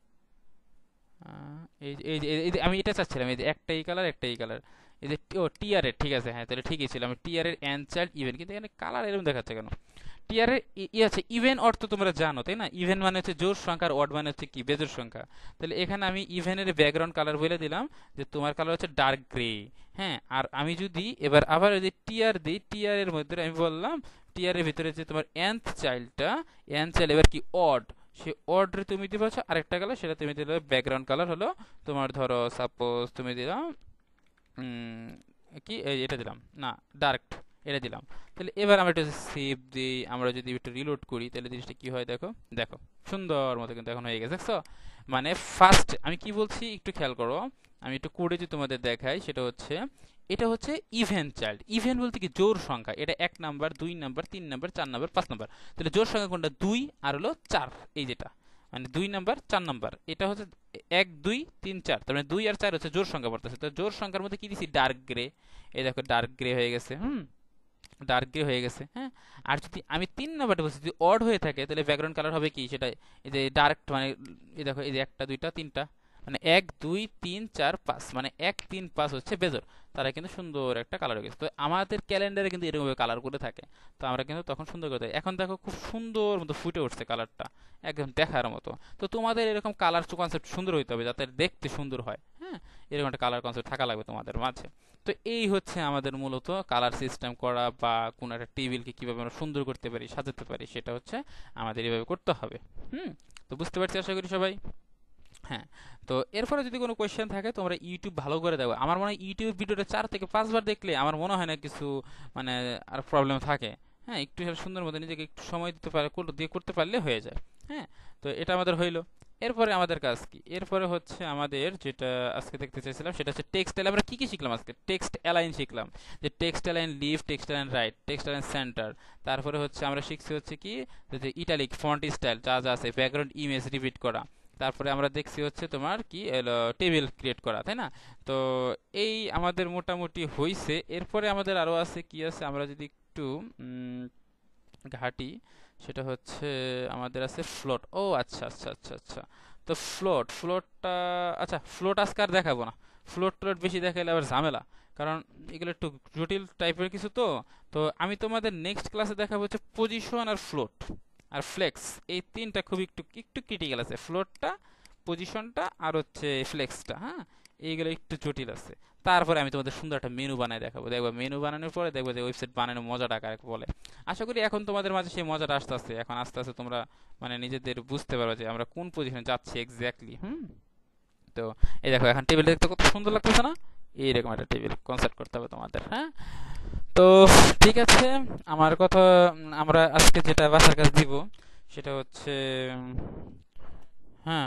এই এই যে আমি এটা চাচ্ছিলাম, এই যে একটা এই কালার, একটা এই কালার, এই যে ও টিয়ার এর, ঠিক আছে, হ্যাঁ তাহলে ঠিকই ছিল। আমি টিয়ার এর এন্ড চাইল্ড ইভেন, কিন্তু এখানে কালার এরকম দেখাচ্ছে কেন? টিয়ার এর ই আছে, ইভেন অর্থ তোমরা জানো তাই না? ইভেন মানে হচ্ছে জোড় সংখ্যা, আর অড মানে হচ্ছে কি, বেজোড় সংখ্যা। তাহলে এখানে আমি ইভেনের ব্যাকগ্রাউন্ড কালার বলে দিলাম যে তোমার কালার হচ্ছে ডার্ক গ্রে। হ্যাঁ, আর আমি যদি এবার আবার যদি টিয়ার দিই, টিয়ার এর মধ্যে আমি বললাম টিয়ার এর ভিতরে যে তোমার nth চাইল্ডটা, nth চাইল্ড এবার কি অড, সে অড রে তুমি দিবে হচ্ছে আরেকটা কালার, সেটা তুমি দিলে ব্যাকগ্রাউন্ড কালার হলো তোমার, ধরো সাপোজ তুমি দিলাম কি, এটা দিলাম না ডার্ক, এটা দিলাম। তাহলে এবার আমরা একটু সেভ দিই, আমরা যদি একটু রিলোড করি তাহলে জিনিসটা কি হয় দেখো, দেখো সুন্দর মতো কিন্তু এখন হয়ে গেছে, দেখছো? মানে ফার্স্ট আমি কি বলছি একটু খেয়াল করো, আমি একটু কোডে যদি তোমাদের দেখাই, সেটা হচ্ছে এটা হচ্ছে ইভেন চাইল্ড। ইভেন বলতে কি জোড় সংখ্যা, এটা এক নাম্বার, দুই নাম্বার, তিন নাম্বার, চার নাম্বার, পাঁচ নাম্বার। তাহলে জোড় সংখ্যা কোনটা? দুই আর হলো চার, এই যেটা মানে দুই নাম্বার চার নাম্বার, এটা হচ্ছে এক দুই তিন চার, তার মানে দুই আর চার হচ্ছে জোড় সংখ্যা পড়তেছে। তো জোড় সংখ্যার মধ্যে কি দিছি, ডার্ক গ্রে। এই দেখো ডার্ক গ্রে হয়ে গেছে, হুম, ডার্ক গ্রে হয়ে গেছে, হ্যাঁ। আর যদি আমি তিন নাম্বারটা বলছি, যদি অড হয়ে থাকে তাহলে ব্যাকগ্রাউন্ড কালার হবে কি, সেটা এই যে ডার্ক, মানে এই দেখো এই যে একটা দুইটা তিনটা, মানে এক দুই তিন চার পাঁচ, মানে এক তিন পাঁচ হচ্ছে বেজোর, তারা কিন্তু সুন্দর একটা কালার হয়ে গেছে। তো আমাদের ক্যালেন্ডারে কিন্তু এরকমভাবে কালার করে থাকে, তো আমরা কিন্তু তখন সুন্দর করে দেয়। এখন দেখো খুব সুন্দর মতো ফুটে উঠছে কালারটা, একদম দেখার মতো। তো তোমাদের এরকম কালার কনসেপ্ট সুন্দর হইতে হবে, যাতে দেখতে সুন্দর হয়, হ্যাঁ, এরকম একটা কালার কনসেপ্ট থাকা লাগবে তোমাদের মাঝে। তো এই হচ্ছে আমাদের মূলত কালার সিস্টেম করা, বা কোনো একটা টেবিলকে কিভাবে আমরা সুন্দর করতে পারি, সাজাতে পারি, সেটা হচ্ছে আমাদের এইভাবে করতে হবে। হুম, তো বুঝতে পারছি আশা করি সবাই। হ্যাঁ, তো এরপরে যদি কোনো কোয়েশ্চেন থাকে তোমরা ইউটিউব ভালো করে দেখো। আমার মনে হয় ইউটিউব ভিডিওটা চার থেকে পাঁচবার দেখলে আমার মনে হয় না কিছু মানে আর প্রবলেম থাকে। হ্যাঁ, একটু সুন্দর মতো নিজেকে একটু সময় দিতে পারে, দিয়ে করতে পারলে হয়ে যায়। হ্যাঁ, তো এটা আমাদের হইলো। এরপরে আমাদের কাজ কি, এরপরে হচ্ছে আমাদের যেটা আজকে দেখতে চাইছিলাম সেটা হচ্ছে টেক্সট। আমরা কি কি শিখলাম আজকে, টেক্সট অ্যালাইন শিখলাম, যে text align left, text align right, text align center. তারপরে হচ্ছে আমরা শিখছি হচ্ছে কি, যে ইটালিক ফন্ট স্টাইল যা যা আছে, ব্যাকগ্রাউন্ড ইমেজ রিপিট করা। তারপরে আমরা দেখছি হচ্ছে তোমার কি টেবিল ক্রিয়েট করা, তাই না? তো এই আমাদের মোটামুটি হইছে। এরপরে আমাদের আরো আছে কি আছে, আমরা যদি একটু ঘাটি, সেটা হচ্ছে আমাদের আছে ফ্লোট। ও আচ্ছা আচ্ছা আচ্ছা আচ্ছা, তো ফ্লোট, ফ্লোটটা আচ্ছা, ফ্লোট আজকে আর দেখাবো না। ফ্লোট ট্লোট বেশি দেখাইলে আবার ঝামেলা, কারণ এগুলো একটু জটিল টাইপের কিছু। তো তো আমি তোমাদের নেক্সট ক্লাসে দেখাবো হচ্ছে পজিশন আর ফ্লোট আর ফ্লেক্স, এই তিনটা খুব একটু একটু ক্রিটিক্যাল আছে, ফ্লোটটা, পজিশনটা আর হচ্ছে ফ্লেক্সটা। হ্যাঁ, এইগুলো একটু জটিল আছে। তারপরে আমি তোমাদের সুন্দর একটা মেনু বানাই দেখাবো, দেখবো মেনু বানানোর পরে দেখবো যে ওয়েবসাইট বানানোর মজাটা কাকে বলে। আশা করি এখন তোমাদের মাঝে সেই মজাটা আসতে আসতে এখন আস্তে আস্তে তোমরা মানে নিজেদের বুঝতে পারবে যে আমরা কোন পজিশনে যাচ্ছি এক্স্যাক্টলি। হুম, তো এই দেখো এখন টেবিল দেখতে কত সুন্দর লাগতেছে না, এইরকম একটা টেবিল কনসেপ্ট করতে হবে তোমাদের। হ্যাঁ, তো ঠিক আছে, আমার কথা আমরা আজকে যেটা বাসার কাজ দিব সেটা হচ্ছে হ্যাঁ,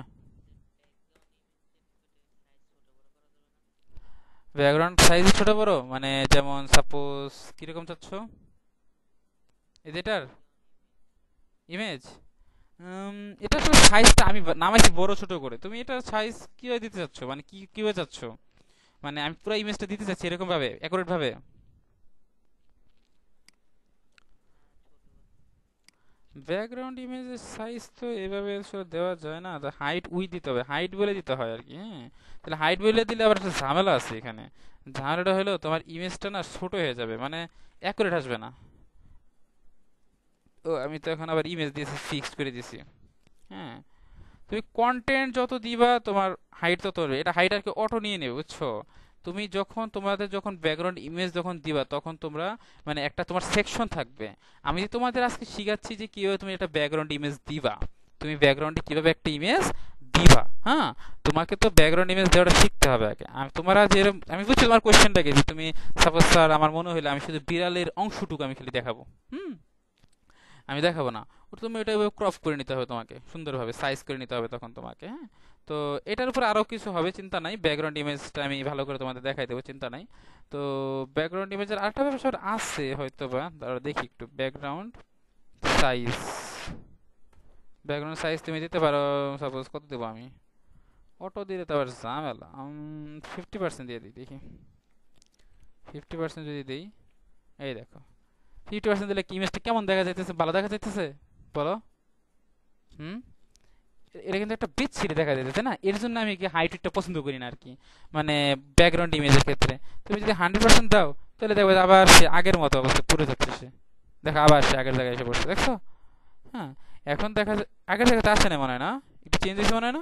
ব্যাকগ্রাউন্ড সাইজ ছোট বড়, মানে যেমন সাপোজ কিরকম চাচ্ছ, এই যেটার ইমেজ, এটা আসলে সাইজটা আমি বা- নামাইছি বড় ছোট করে, তুমি এটা সাইজ কিভাবে দিতে চাচ্ছ, মানে কি কিভাবে চাচ্ছ, মানে আমি পুরো ইমেজটা দিতে চাচ্ছি এরকম ভাবে অ্যাকুরেট ভাবে। ব্যাকগ্রাউন্ড ইমেজের সাইজ তো এভাবে আসলে দেওয়া যায় না, তো হাইট উই দিতে হবে, হাইট বলে দিতে হয় আর কি। হ্যাঁ, তাহলে হাইট বলে দিলে আবার একটা ঝামেলা আছে এখানে। ঝামেলাটা হলো তোমার ইমেজটা না ছোট হয়ে যাবে, মানে অ্যাকুরেট আসবে না। ও আমি তো এখন আবার ইমেজ দিয়েছি, ফিক্সড করে দিয়েছি। হ্যাঁ, তুমি কন্টেন্ট যত দিবা তোমার হাইট তত হবে, এটা হাইট আর কি অটো নিয়ে নেবে, বুঝছো? তুমি যখন তোমাদের যখন ব্যাকগ্রাউন্ড ইমেজ যখন দিবা তখন তোমরা মানে একটা তোমার সেকশন থাকবে। আমি তোমাদের আজকে শিখাচ্ছি যে কিভাবে তুমি একটা ব্যাকগ্রাউন্ড ইমেজ দিবা, তুমি ব্যাকগ্রাউন্ডে কিভাবে একটা ইমেজ দিবা। হ্যাঁ, তোমাকে তো ব্যাকগ্রাউন্ড ইমেজ দেওয়াটা শিখতে হবে আগে। আমি তোমরা যেরকম আমি বুঝছি তোমার কোয়েশ্চেনটাকে, যে তুমি সাপোজ স্যার আমার মনে হলো আমি শুধু বিড়ালের অংশটুকু আমি খালি দেখাবো, হুম, আমি দেখাবো না, ওটা তুমি এটা ক্রপ করে নিতে হবে, তোমাকে সুন্দরভাবে সাইজ করে নিতে হবে তখন তোমাকে। হ্যাঁ, তো এটার উপর আরো কিছু হবে, চিন্তা নাই, ব্যাকগ্রাউন্ড ইমেজটা আমি ভালো করে তোমাদের দেখাই দেবো, চিন্তা নাই। তো ব্যাকগ্রাউন্ড ইমেজের আরেকটা ব্যাপার আছে হয়তো বা, দাঁড়াও দেখি একটু, ব্যাকগ্রাউন্ড সাইজ, ব্যাকগ্রাউন্ড সাইজ তুমি দিতে পারো, সাপোজ কত দেবো আমি, অটো দিলে তো আবার ঝামেলা, ফিফটি পার্সেন্ট দিয়ে দিই, দেখি ফিফটি পার্সেন্ট যদি দিই, এই দেখো ফিফটি পার্সেন্ট দিলে কি ইমেজটা কেমন দেখা যাইতেছে, ভালো দেখা যাইতেছে বলো? হুম, এটা কিন্তু একটা বিচ্ছিরি দেখা যাইতেছে না, এর জন্য আমি কি হাইটটা পছন্দ করি না আর কি, মানে ব্যাকগ্রাউন্ড ইমেজের ক্ষেত্রে। তুমি যদি হান্ড্রেড পার্সেন্ট দাও তাহলে দেখো আবার সে আগের মতো অবস্থা পুরো যাচ্ছে, সে দেখো আবার সে আগের জায়গায় এসে পড়ছে, দেখছো? হ্যাঁ, এখন দেখা যায় আগের জায়গাতে আসে না মনে হয়, না একটু চেঞ্জ হয়েছে মনে হয় না?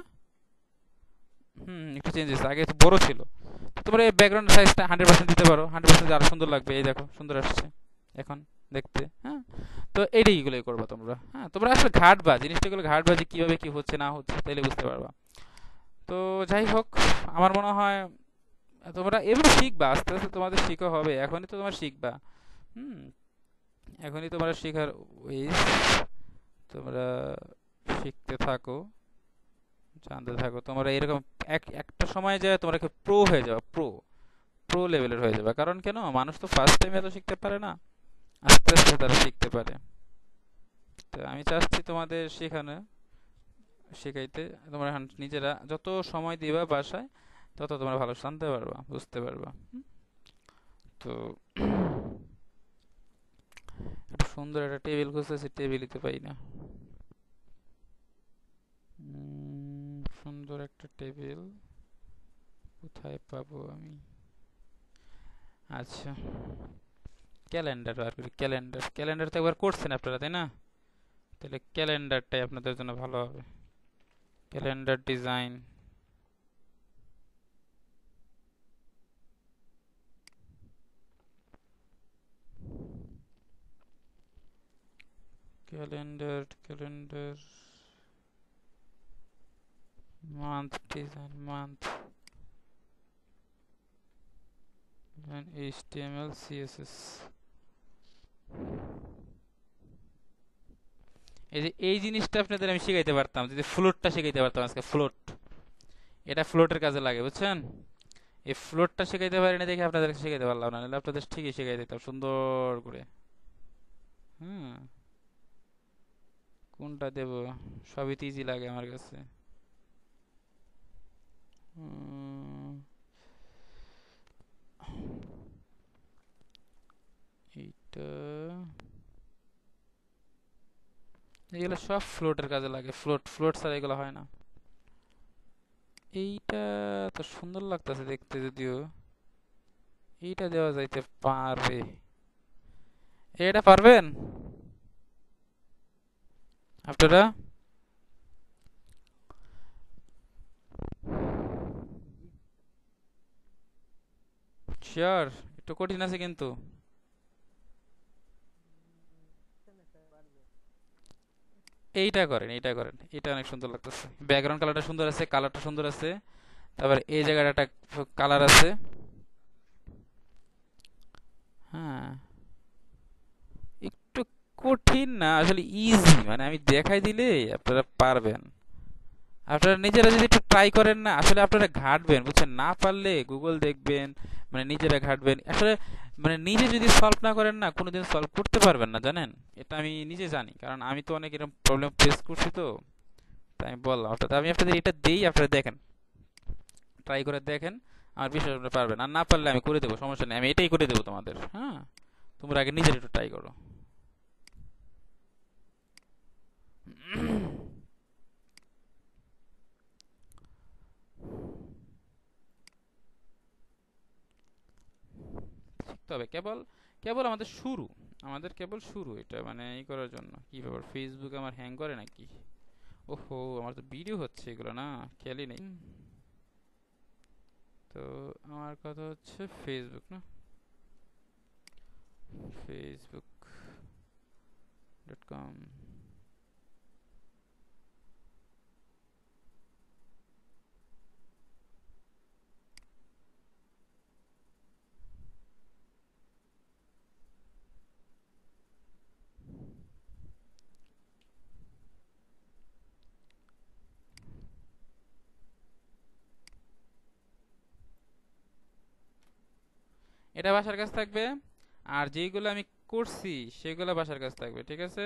হুম, একটু চেঞ্জ হয়েছে, আগে তো বড় ছিল। তো তোমরা এই ব্যাকগ্রাউন্ড সাইজটা হান্ড্রেড পার্সেন্ট দিতে পারো, হান্ড্রেড পার্সেন্ট আরো সুন্দর লাগবে, এই দেখো সুন্দর আসছে এখন দেখতে। হ্যাঁ, তো এইটাইগুলোই করবা তোমরা। হ্যাঁ, তোমরা আসলে ঘাটবা জিনিসটাগুলো, ঘাটবা যে কিভাবে কি হচ্ছে না হচ্ছে, তাইলে বুঝতে পারবা। তো যাই হোক, আমার মনে হয় তোমরা এভাবে শিখবা, আস্তে আস্তে তোমাদের শিখা হবে, এখনই তো তোমরা শিখবা। হুম, এখনই তোমরা শেখার ওই, তোমরা শিখতে থাকো, জানতে থাকো, তোমরা এরকম এক একটা সময় যায় তোমরা প্রো হয়ে যাবে, প্রো প্রো লেভেলের হয়ে যাবে। কারণ কেন, মানুষ তো ফার্স্ট টাইম এত শিখতে পারে না, আস্তে আস্তে তারা শিখতে পারে। তো আমি চাচ্ছি তোমাদের শেখানো, শেখাইতে। তোমরা এখন নিজেরা যত সময় দিবা বাসায় তত তোমরা ভালো জানতে পারবা, বুঝতে পারবা। হুম? তো একটা সুন্দর একটা টেবিল খুঁজতেছি, টেবিল দিতে পাই না। উম, সুন্দর একটা টেবিল কোথায় পাবো আমি? আচ্ছা, ক্যালেন্ডার বার করি। ক্যালেন্ডার ক্যালেন্ডার তো একবার করছেন আপনারা, তাই না? তাহলে ক্যালেন্ডারটাই আপনাদের জন্য ভালো হবে। Calendar design, calendar calendar month design, month H T M L C S S. এই যে এই জিনিসটা আপনাদের আমি শিখাইতে পারতাম, যদি ফ্লোটটা শিখাইতে পারতাম আজকে। ফ্লোট, এটা ফ্লোটের কাজে লাগে, বুঝছেন? এই ফ্লোটটা শিখাইতে পারি না দেখে আপনাদেরকে শিখাইতে পারলাম না, নাহলে আপনাদের ঠিকই শিখাই দিতাম সুন্দর করে। হুম, কোনটা দেব? সবই তো ইজি লাগে আমার কাছে। উম, এইটা, এগুলো সব ফ্লোটের কাজে লাগে। ফ্লোট ফ্লোট ছাড়া এগুলো হয় না। এইটা তো সুন্দর লাগতেছে দেখতে, যদিও এইটা দেওয়া যাইতে পারবে। এটা পারবেন আপনারা? শিওর? একটু কঠিন আছে কিন্তু। এইটা করেন, এইটা করেন, এটা অনেক সুন্দর লাগতেছে। ব্যাকগ্রাউন্ড কালারটা সুন্দর আছে, কালারটা সুন্দর আছে। তারপর এই জায়গাটা একটা কালার আছে। হ্যাঁ, একটু কঠিন না আসলে, ইজি, মানে আমি দেখাই দিলে আপনারা পারবেন। আপনারা নিজেরা যদি একটু ট্রাই করেন না, আসলে আপনারা ঘাটবেন, বুঝছেন? না পারলে গুগল দেখবেন, মানে নিজেরা ঘাটবেন আসলে। মানে নিজে যদি সলভ না করেন না, কোনোদিন সলভ করতে পারবেন না, জানেন? এটা আমি নিজে জানি, কারণ আমি তো অনেক এরকম প্রবলেম ফেস করছি। তো তাই আমি বললাম আপনাদের, আমি আপনাদের এটা দেই, আপনারা দেখেন, ট্রাই করে দেখেন। আমার বিশ্বাস আপনারা পারবেন, আর না পারলে আমি করে দেবো, সমস্যা নেই, আমি এটাই করে দেবো তোমাদের। হ্যাঁ, তোমরা আগে নিজের একটু ট্রাই করো। শিখতে হবে, কেবল কেবল আমাদের শুরু, আমাদের কেবল শুরু এটা, মানে এই করার জন্য। কি ব্যাপার, ফেসবুক আমার হ্যাং করে নাকি? ওহো, আমার তো ভিডিও হচ্ছে এগুলো না, খেয়ালই নেই। তো আমার কথা হচ্ছে ফেসবুক না, ফেসবুক ডট কম। এটা বাসার কাছে থাকবে, আর যেইগুলো আমি করছি সেগুলো বাসার কাছে থাকবে, ঠিক আছে?